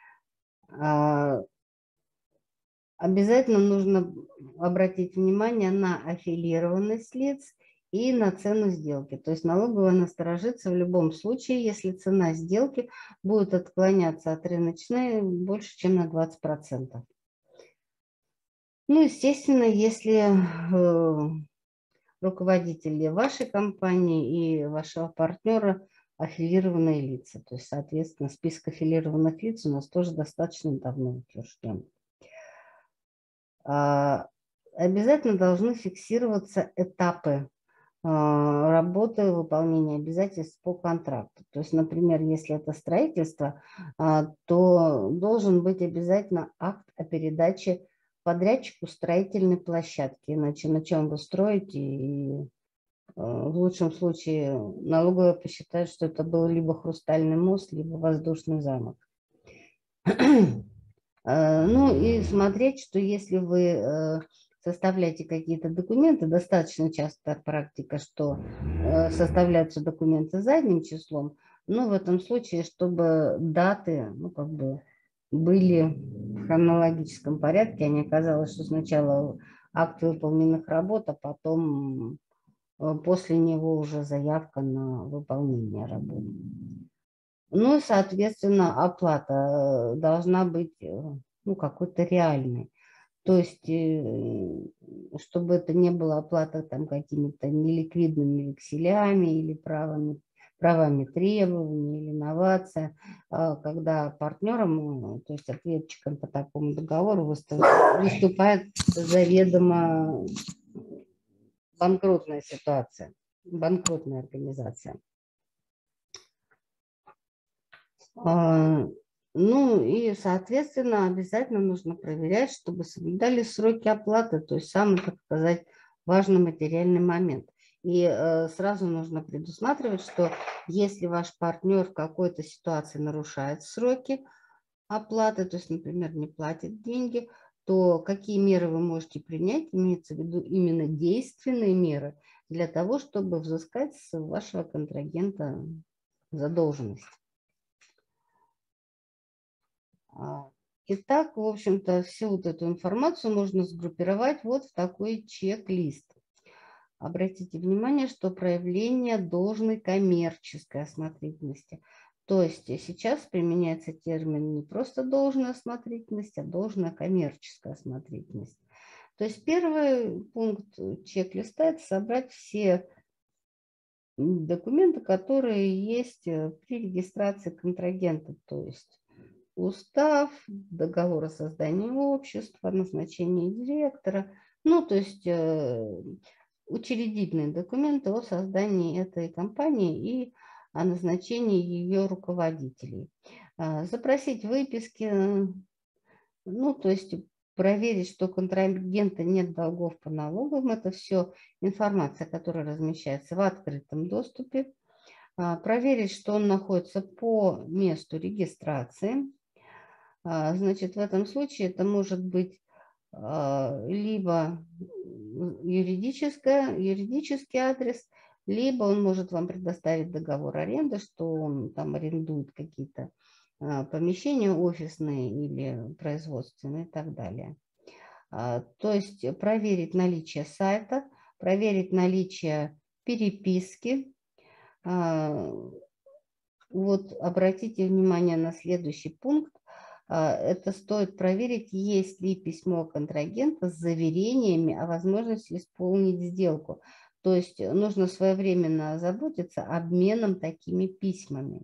Обязательно нужно обратить внимание на аффилированность лиц и на цену сделки. То есть налоговая насторожится в любом случае, если цена сделки будет отклоняться от рыночной больше, чем на двадцать процентов. Ну, естественно, если руководители вашей компании и вашего партнера аффилированные лица, то есть, соответственно, список аффилированных лиц у нас тоже достаточно давно утвержден. Обязательно должны фиксироваться этапы работы, выполнения обязательств по контракту. То есть, например, если это строительство, то должен быть обязательно акт о передаче подрядчику строительной площадки, иначе на чем вы строите, и в лучшем случае налоговая посчитает, что это был либо хрустальный мост, либо воздушный замок. Ну и смотреть, что если вы составляете какие-то документы, достаточно частая практика, что составляются документы задним числом, но в этом случае, чтобы даты, ну, как бы были в хронологическом порядке, а не оказалось, что сначала акт выполненных работ, а потом после него уже заявка на выполнение работ. Ну и, соответственно, оплата должна быть, ну, какой-то реальной. То есть, чтобы это не была оплата там какими-то неликвидными векселями или правами, правами требований, или новация, когда партнером, то есть ответчиком по такому договору выступает заведомо банкротная ситуация, банкротная организация. Ну и, соответственно, обязательно нужно проверять, чтобы соблюдали сроки оплаты, то есть самый, так сказать, важный материальный момент. И э, сразу нужно предусматривать, что если ваш партнер в какой-то ситуации нарушает сроки оплаты, то есть, например, не платит деньги, то какие меры вы можете принять, имеется в виду именно действенные меры для того, чтобы взыскать с вашего контрагента задолженность. Итак, в общем-то, всю вот эту информацию можно сгруппировать вот в такой чек-лист. Обратите внимание, что проявление должной коммерческой осмотрительности. То есть сейчас применяется термин не просто должная осмотрительность, а должная коммерческая осмотрительность. То есть первый пункт чек-листа – это собрать все документы, которые есть при регистрации контрагента, то есть устав, договор о создании общества, назначение директора, ну, то есть э, учредительные документы о создании этой компании и о назначении ее руководителей. Э, запросить выписки, ну, то есть проверить, что у контрагента нет долгов по налогам. Это все информация, которая размещается в открытом доступе. Э, проверить, что он находится по месту регистрации. Значит, в этом случае это может быть либо юридическое, юридический адрес, либо он может вам предоставить договор аренды, что он там арендует какие-то помещения офисные или производственные и так далее. То есть проверить наличие сайта, проверить наличие переписки. Вот обратите внимание на следующий пункт. Это стоит проверить, есть ли письмо контрагента с заверениями о возможности исполнить сделку. То есть нужно своевременно озаботиться обменом такими письмами.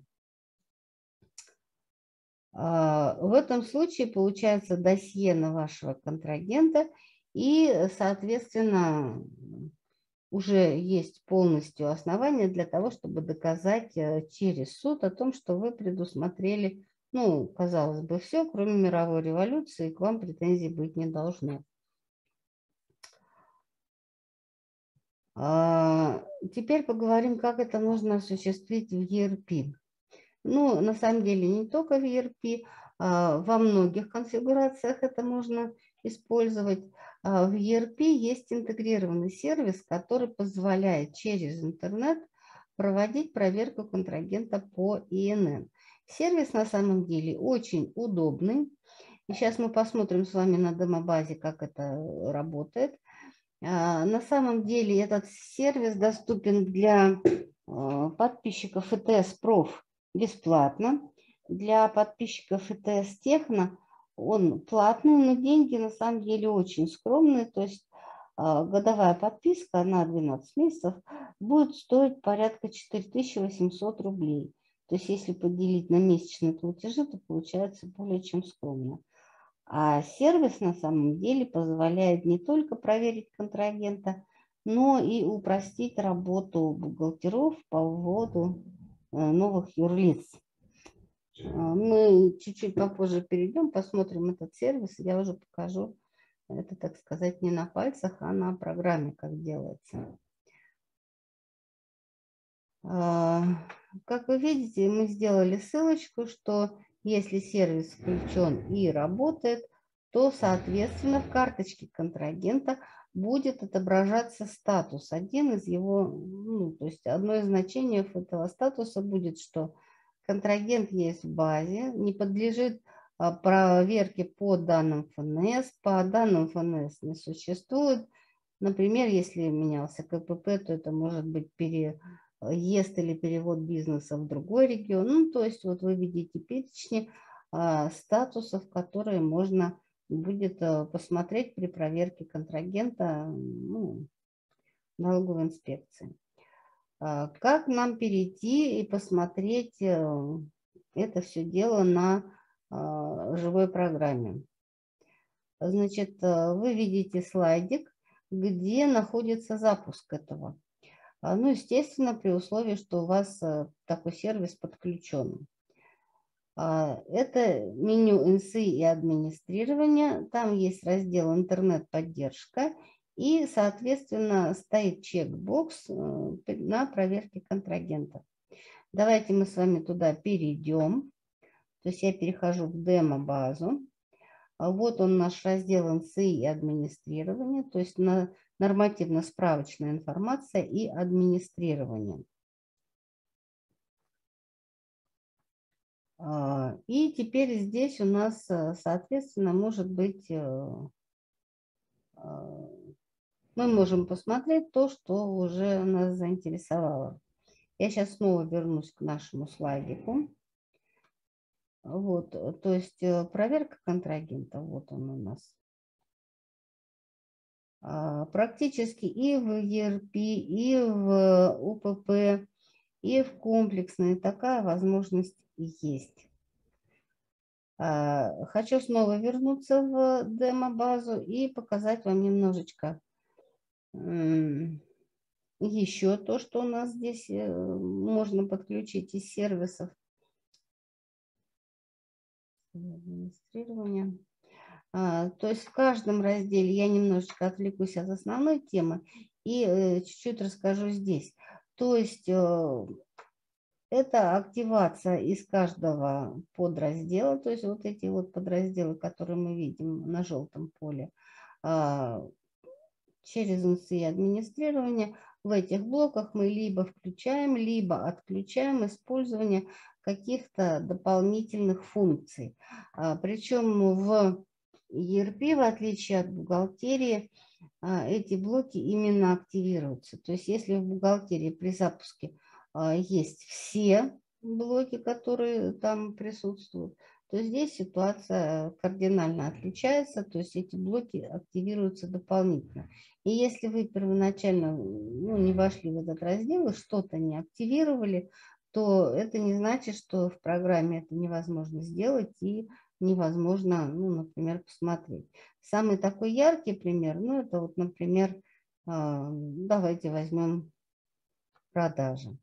В этом случае получается досье на вашего контрагента и, соответственно, уже есть полностью основания для того, чтобы доказать через суд о том, что вы предусмотрели, ну, казалось бы, все, кроме мировой революции, к вам претензий быть не должно. Теперь поговорим, как это можно осуществить в и эр пи. Ну, на самом деле, не только в и эр пи, во многих конфигурациях это можно использовать. В и эр пи есть интегрированный сервис, который позволяет через интернет проводить проверку контрагента по и эн эн. Сервис на самом деле очень удобный. И сейчас мы посмотрим с вами на демобазе, как это работает. На самом деле этот сервис доступен для подписчиков и тэ эс-проф бесплатно. Для подписчиков и тэ эс-техно он платный, но деньги на самом деле очень скромные. То есть годовая подписка на двенадцать месяцев будет стоить порядка четыре тысячи восемьсот рублей. То есть если поделить на месячные платежи, то получается более чем скромно. А сервис на самом деле позволяет не только проверить контрагента, но и упростить работу бухгалтеров по вводу новых юрлиц. Мы чуть-чуть попозже перейдем, посмотрим этот сервис. Я уже покажу это, так сказать, не на пальцах, а на программе, как делается. Как вы видите, мы сделали ссылочку, что если сервис включен и работает, то, соответственно, в карточке контрагента будет отображаться статус. Один из его, ну, то есть одно из значений этого статуса будет, что контрагент есть в базе, не подлежит проверке по данным эф эн эс, по данным эф эн эс не существует. Например, если менялся ка пэ пэ, то это может быть переезд или перевод бизнеса в другой регион. Ну, то есть вот вы видите перечни а, статусов, которые можно будет а, посмотреть при проверке контрагента, ну, налоговой инспекции. А, как нам перейти и посмотреть а, это все дело на а, живой программе? Значит, вы видите слайдик, где находится запуск этого. Ну, естественно, при условии, что у вас такой сервис подключен. Это меню эн эс и и администрирование. Там есть раздел интернет-поддержка. И, соответственно, стоит чекбокс на проверке контрагентов. Давайте мы с вами туда перейдем. То есть я перехожу в демо-базу. Вот он наш раздел эн эс и и администрирование, то есть на нормативно-справочная информация и администрирование. И теперь здесь у нас, соответственно, может быть, мы можем посмотреть то, что уже нас заинтересовало. Я сейчас снова вернусь к нашему слайдику. Вот, то есть проверка контрагента, вот он у нас. Практически и в и эр пи, и в у пэ пэ, и в комплексной такая возможность есть. Хочу снова вернуться в демо-базу и показать вам немножечко еще то, что у нас здесь можно подключить из сервисов. Администрирование. А, то есть в каждом разделе я немножечко отвлекусь от основной темы и чуть-чуть э, расскажу здесь. То есть э, это активация из каждого подраздела, то есть вот эти вот подразделы, которые мы видим на желтом поле, э, через эн эс и администрирование. В этих блоках мы либо включаем, либо отключаем использование каких-то дополнительных функций. А, причем в и эр пи, в отличие от бухгалтерии, а, эти блоки именно активируются. То есть если в бухгалтерии при запуске а, есть все блоки, которые там присутствуют, то здесь ситуация кардинально отличается, то есть эти блоки активируются дополнительно. И если вы первоначально ну, не вошли в этот раздел и что-то не активировали, то это не значит, что в программе это невозможно сделать и невозможно, ну, например, посмотреть. Самый такой яркий пример, ну, это вот, например, давайте возьмем продажи.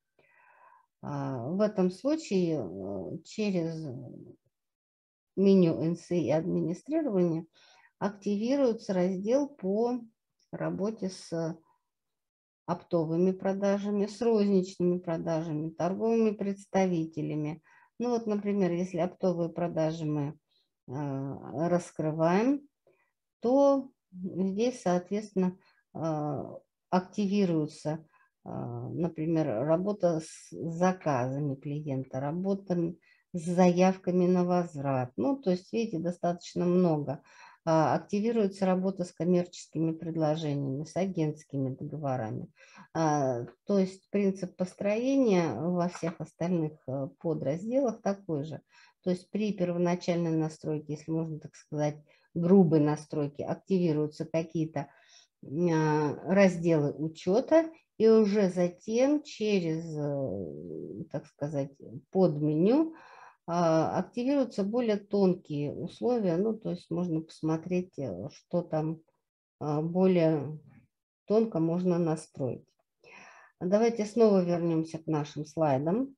В этом случае через меню эн эс и и администрирование активируется раздел по работе с оптовыми продажами, с розничными продажами, торговыми представителями. Ну вот, например, если оптовые продажи мы раскрываем, то здесь, соответственно, активируется, например, работа с заказами клиента, работа с заявками на возврат. Ну, то есть, видите, достаточно много. Активируется работа с коммерческими предложениями, с агентскими договорами. То есть принцип построения во всех остальных подразделах такой же. То есть при первоначальной настройке, если можно так сказать, грубой настройки, активируются какие-то разделы учета, и уже затем через, так сказать, подменю активируются более тонкие условия, ну, то есть можно посмотреть, что там более тонко можно настроить. Давайте снова вернемся к нашим слайдам.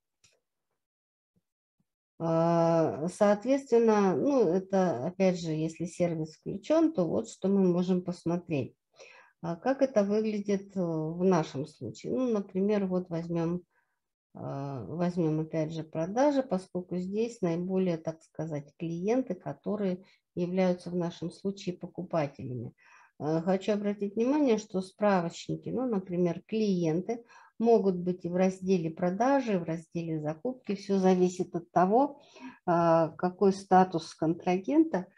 Соответственно, ну, это, опять же, если сервис включен, то вот что мы можем посмотреть. Как это выглядит в нашем случае? Ну, например, вот возьмем, возьмем опять же продажи, поскольку здесь наиболее, так сказать, клиенты, которые являются в нашем случае покупателями. Хочу обратить внимание, что справочники, ну, например, клиенты, могут быть и в разделе продажи, и в разделе закупки. Все зависит от того, какой статус контрагента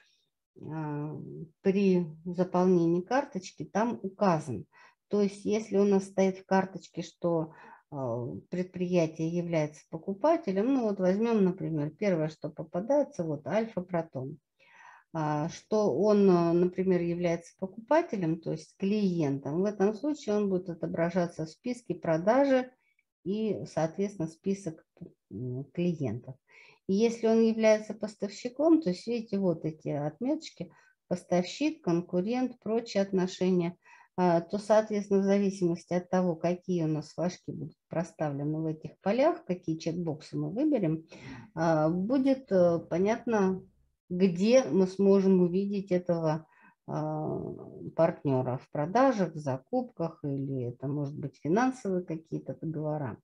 при заполнении карточки там указан. То есть, если у нас стоит в карточке, что предприятие является покупателем, ну вот возьмем, например, первое, что попадается, вот Альфа-Протон, что он, например, является покупателем, то есть клиентом, в этом случае он будет отображаться в списке продажи и, соответственно, список клиентов. И если он является поставщиком, то есть, видите, вот эти отметочки, поставщик, конкурент, прочие отношения. то, соответственно, в зависимости от того, какие у нас флажки будут проставлены в этих полях, какие чекбоксы мы выберем, будет понятно, где мы сможем увидеть этого партнера в продажах, в закупках, или это может быть финансовые какие-то договора.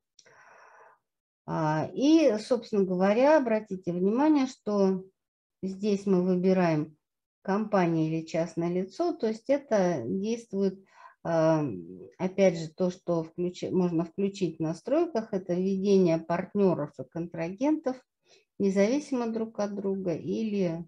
И, собственно говоря, обратите внимание, что здесь мы выбираем компания или частное лицо, то есть это действует, опять же, то, что включ... можно включить в настройках, это введение партнеров и контрагентов независимо друг от друга или,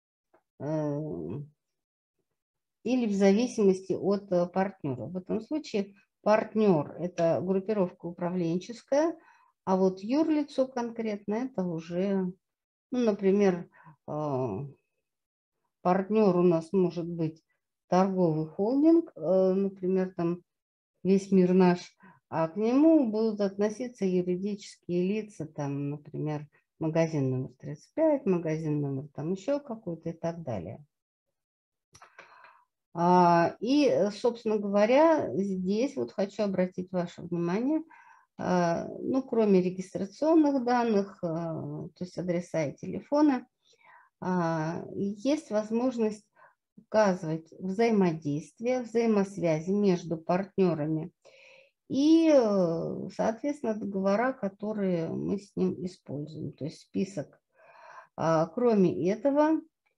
или в зависимости от партнера. В этом случае партнер – это группировка управленческая, а вот юрлицо конкретно – это уже, ну, например, партнер у нас может быть торговый холдинг, например, там «Весь мир наш», а к нему будут относиться юридические лица, там, например, магазин номер тридцать пять, магазин номер там еще какой-то и так далее. И, собственно говоря, здесь вот хочу обратить ваше внимание, ну, кроме регистрационных данных, то есть адреса и телефона, есть возможность указывать взаимодействие, взаимосвязи между партнерами и, соответственно, договора, которые мы с ним используем, то есть список. Кроме этого,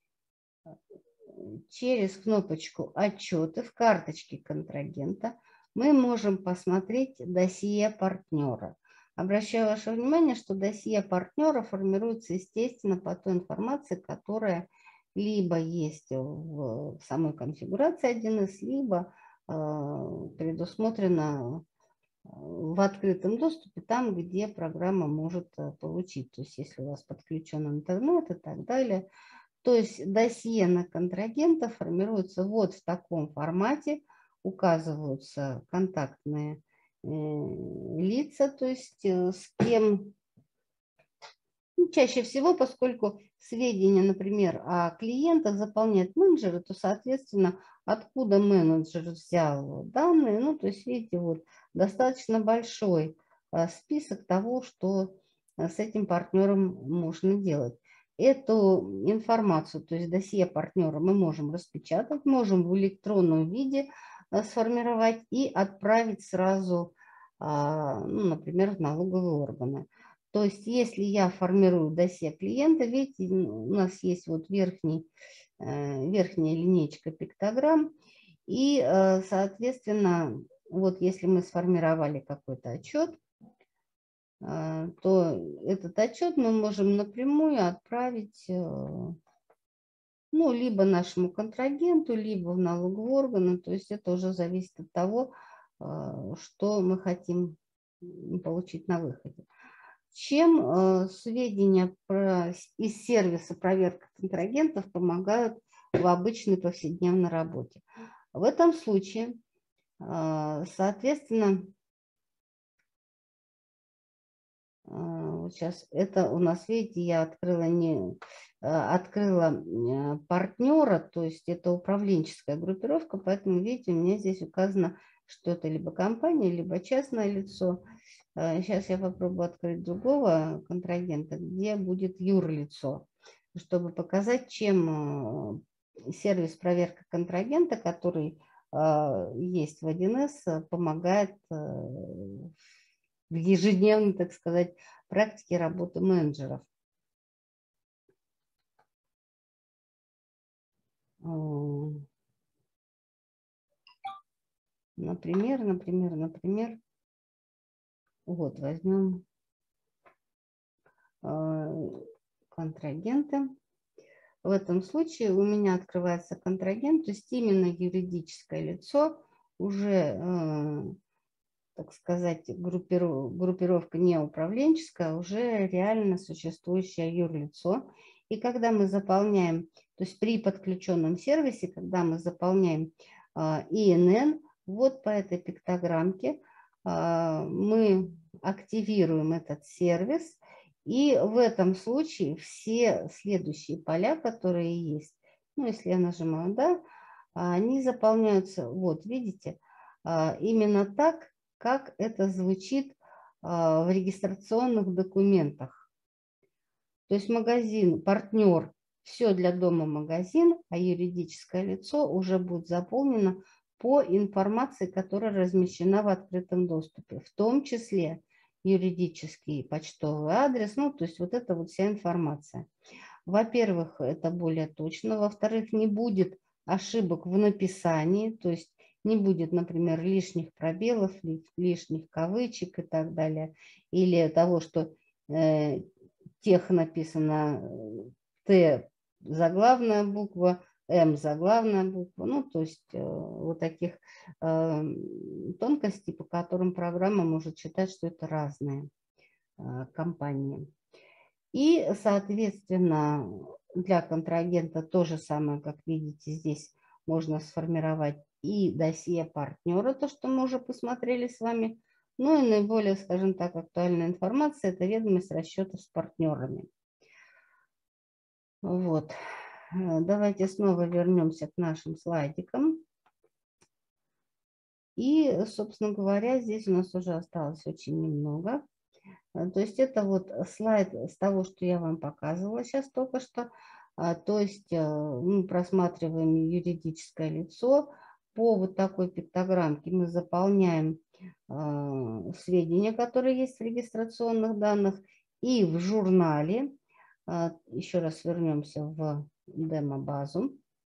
через кнопочку «Отчеты» в карточке контрагента мы можем посмотреть досье партнера. Обращаю ваше внимание, что досье партнера формируется, естественно, по той информации, которая либо есть в самой конфигурации один эс, либо предусмотрена в открытом доступе, там, где программа может получить. То есть, если у вас подключен интернет и так далее. То есть, досье на контрагента формируется вот в таком формате, указываются контактные лица, то есть с кем, ну, чаще всего, поскольку сведения, например, о клиентах заполняет менеджеры, то, соответственно, откуда менеджер взял данные, ну, то есть, видите, вот достаточно большой список того, что с этим партнером можно делать. Эту информацию, то есть досье партнера, мы можем распечатать, можем в электронном виде сформировать и отправить сразу, ну, например, в налоговые органы. То есть, если я формирую досье клиента, видите, у нас есть вот верхний, верхняя линейка пиктограмм, и, соответственно, вот если мы сформировали какой-то отчет, то этот отчет мы можем напрямую отправить, ну, либо нашему контрагенту, либо в налоговые органы. То есть это уже зависит от того, что мы хотим получить на выходе. Чем сведения про, из сервиса проверка контрагентов помогают в обычной повседневной работе? В этом случае, соответственно, вот сейчас это у нас, видите, я открыла, не, открыла партнера, то есть это управленческая группировка, поэтому, видите, у меня здесь указано, что это либо компания, либо частное лицо. Сейчас я попробую открыть другого контрагента, где будет юрлицо, чтобы показать, чем сервис проверка контрагента, который есть в один эс, помогает в ежедневной, так сказать, практике работы менеджеров. Например, например, например, вот возьмем контрагенты. В этом случае у меня открывается контрагент, то есть именно юридическое лицо, уже, так сказать, группировка не управленческая, а уже реально существующее юрлицо. И когда мы заполняем, то есть при подключенном сервисе, когда мы заполняем и эн эн, вот по этой пиктограммке мы активируем этот сервис, и в этом случае все следующие поля, которые есть, ну, если я нажимаю «Да», они заполняются, вот видите, именно так, как это звучит в регистрационных документах. То есть магазин, партнер, все для дома магазин, а юридическое лицо уже будет заполнено по информации, которая размещена в открытом доступе, в том числе юридический почтовый адрес, ну, то есть вот это вот вся информация. Во-первых, это более точно. Во-вторых, не будет ошибок в написании, то есть не будет, например, лишних пробелов, лишних кавычек и так далее, или того, что э, тех написано Т заглавная буква, М заглавная буква, ну, то есть э, вот таких э, тонкостей, по которым программа может считать, что это разные э, компании. И, соответственно, для контрагента то же самое, как видите, здесь можно сформировать и досье партнера, то, что мы уже посмотрели с вами. Ну и наиболее, скажем так, актуальная информация – это ведомость расчетов с партнерами. Вот. Давайте снова вернемся к нашим слайдикам. И, собственно говоря, здесь у нас уже осталось очень немного. То есть это вот слайд с того, что я вам показывала сейчас только что. То есть мы просматриваем юридическое лицо. По вот такой пиктограммке мы заполняем сведения, которые есть в регистрационных данных. И в журнале, еще раз вернемся в демо-базу.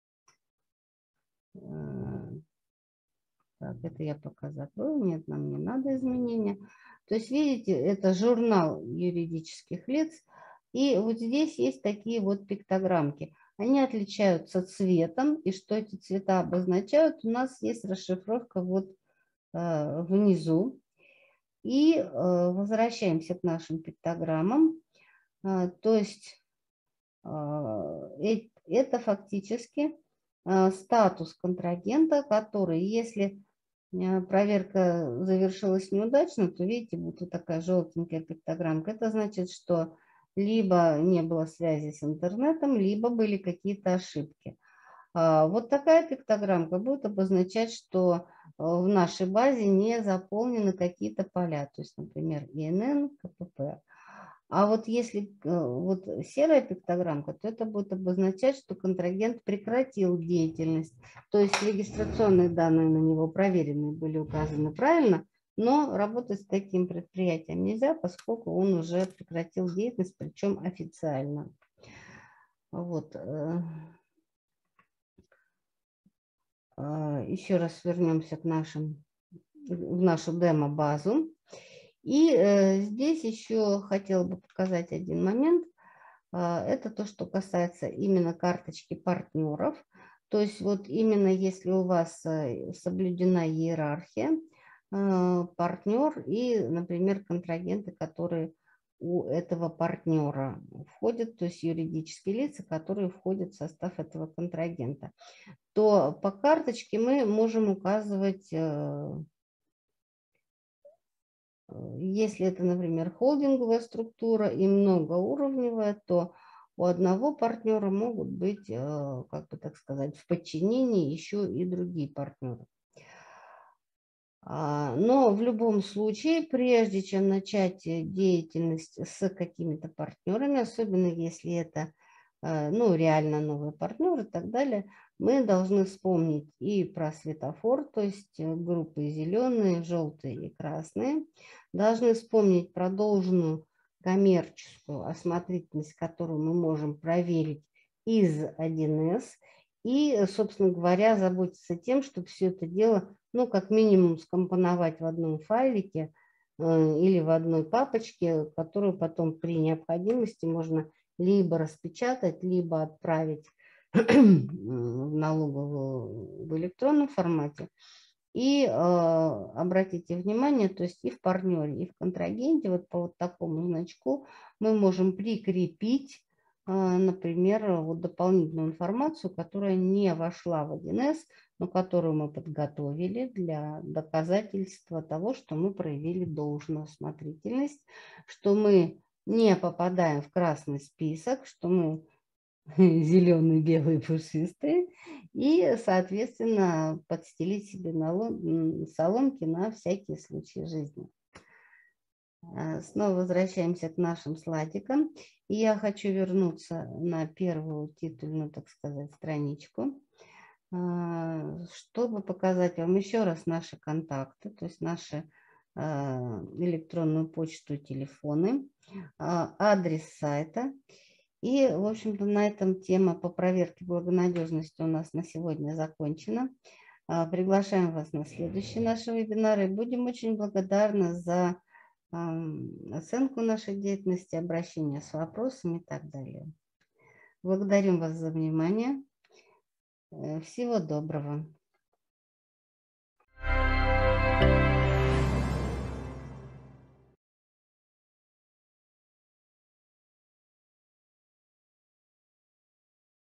Так, это я пока закрою. Нет, нам не надо изменения. То есть, видите, это журнал юридических лиц. И вот здесь есть такие вот пиктограммки. Они отличаются цветом. И что эти цвета обозначают, у нас есть расшифровка вот э, внизу. И э, возвращаемся к нашим пиктограммам. Э, то есть, э, это фактически э, статус контрагента, который, если проверка завершилась неудачно, то видите, вот такая желтенькая пиктограммка. Это значит, что либо не было связи с интернетом, либо были какие-то ошибки. Вот такая пиктограммка будет обозначать, что в нашей базе не заполнены какие-то поля, то есть, например, И Н Н, К П П. А вот если вот серая пиктограммка, то это будет обозначать, что контрагент прекратил деятельность. То есть регистрационные данные на него проверенные были указаны правильно, но работать с таким предприятием нельзя, поскольку он уже прекратил деятельность, причем официально. Вот. Еще раз вернемся к нашим, в нашу демо-базу. И э, здесь еще хотела бы показать один момент. Э, это то, что касается именно карточки партнеров. То есть вот именно если у вас э, соблюдена иерархия, э, партнер и, например, контрагенты, которые у этого партнера входят, то есть юридические лица, которые входят в состав этого контрагента, то по карточке мы можем указывать... Э, Если это, например, холдинговая структура и многоуровневая, то у одного партнера могут быть, как бы так сказать, в подчинении еще и другие партнеры. Но в любом случае, прежде чем начать деятельность с какими-то партнерами, особенно если это ну, реально новый партнер и так далее, мы должны вспомнить и про светофор, то есть группы зеленые, желтые и красные. Должны вспомнить про должную коммерческую осмотрительность, которую мы можем проверить из один эс. И, собственно говоря, заботиться тем, чтобы все это дело, ну, как минимум, скомпоновать в одном файлике э, или в одной папочке, которую потом при необходимости можно либо распечатать, либо отправить в налоговую в электронном формате. И э, обратите внимание, то есть и в партнере, и в контрагенте вот по вот такому значку мы можем прикрепить, э, например, вот дополнительную информацию, которая не вошла в один эс, но которую мы подготовили для доказательства того, что мы проявили должную осмотрительность, что мы не попадаем в красный список, что мы зеленые, белые, пушистые. и, соответственно, подстелить себе налом- соломки на всякие случаи жизни. Снова возвращаемся к нашим слайдикам. И я хочу вернуться на первую титульную, так сказать, страничку, чтобы показать вам еще раз наши контакты, то есть наши электронную почту, телефоны, адрес сайта. И, в общем-то, на этом тема по проверке благонадежности у нас на сегодня закончена. Приглашаем вас на следующие наши вебинары. Будем очень благодарны за оценку нашей деятельности, обращение с вопросами и так далее. Благодарим вас за внимание. Всего доброго.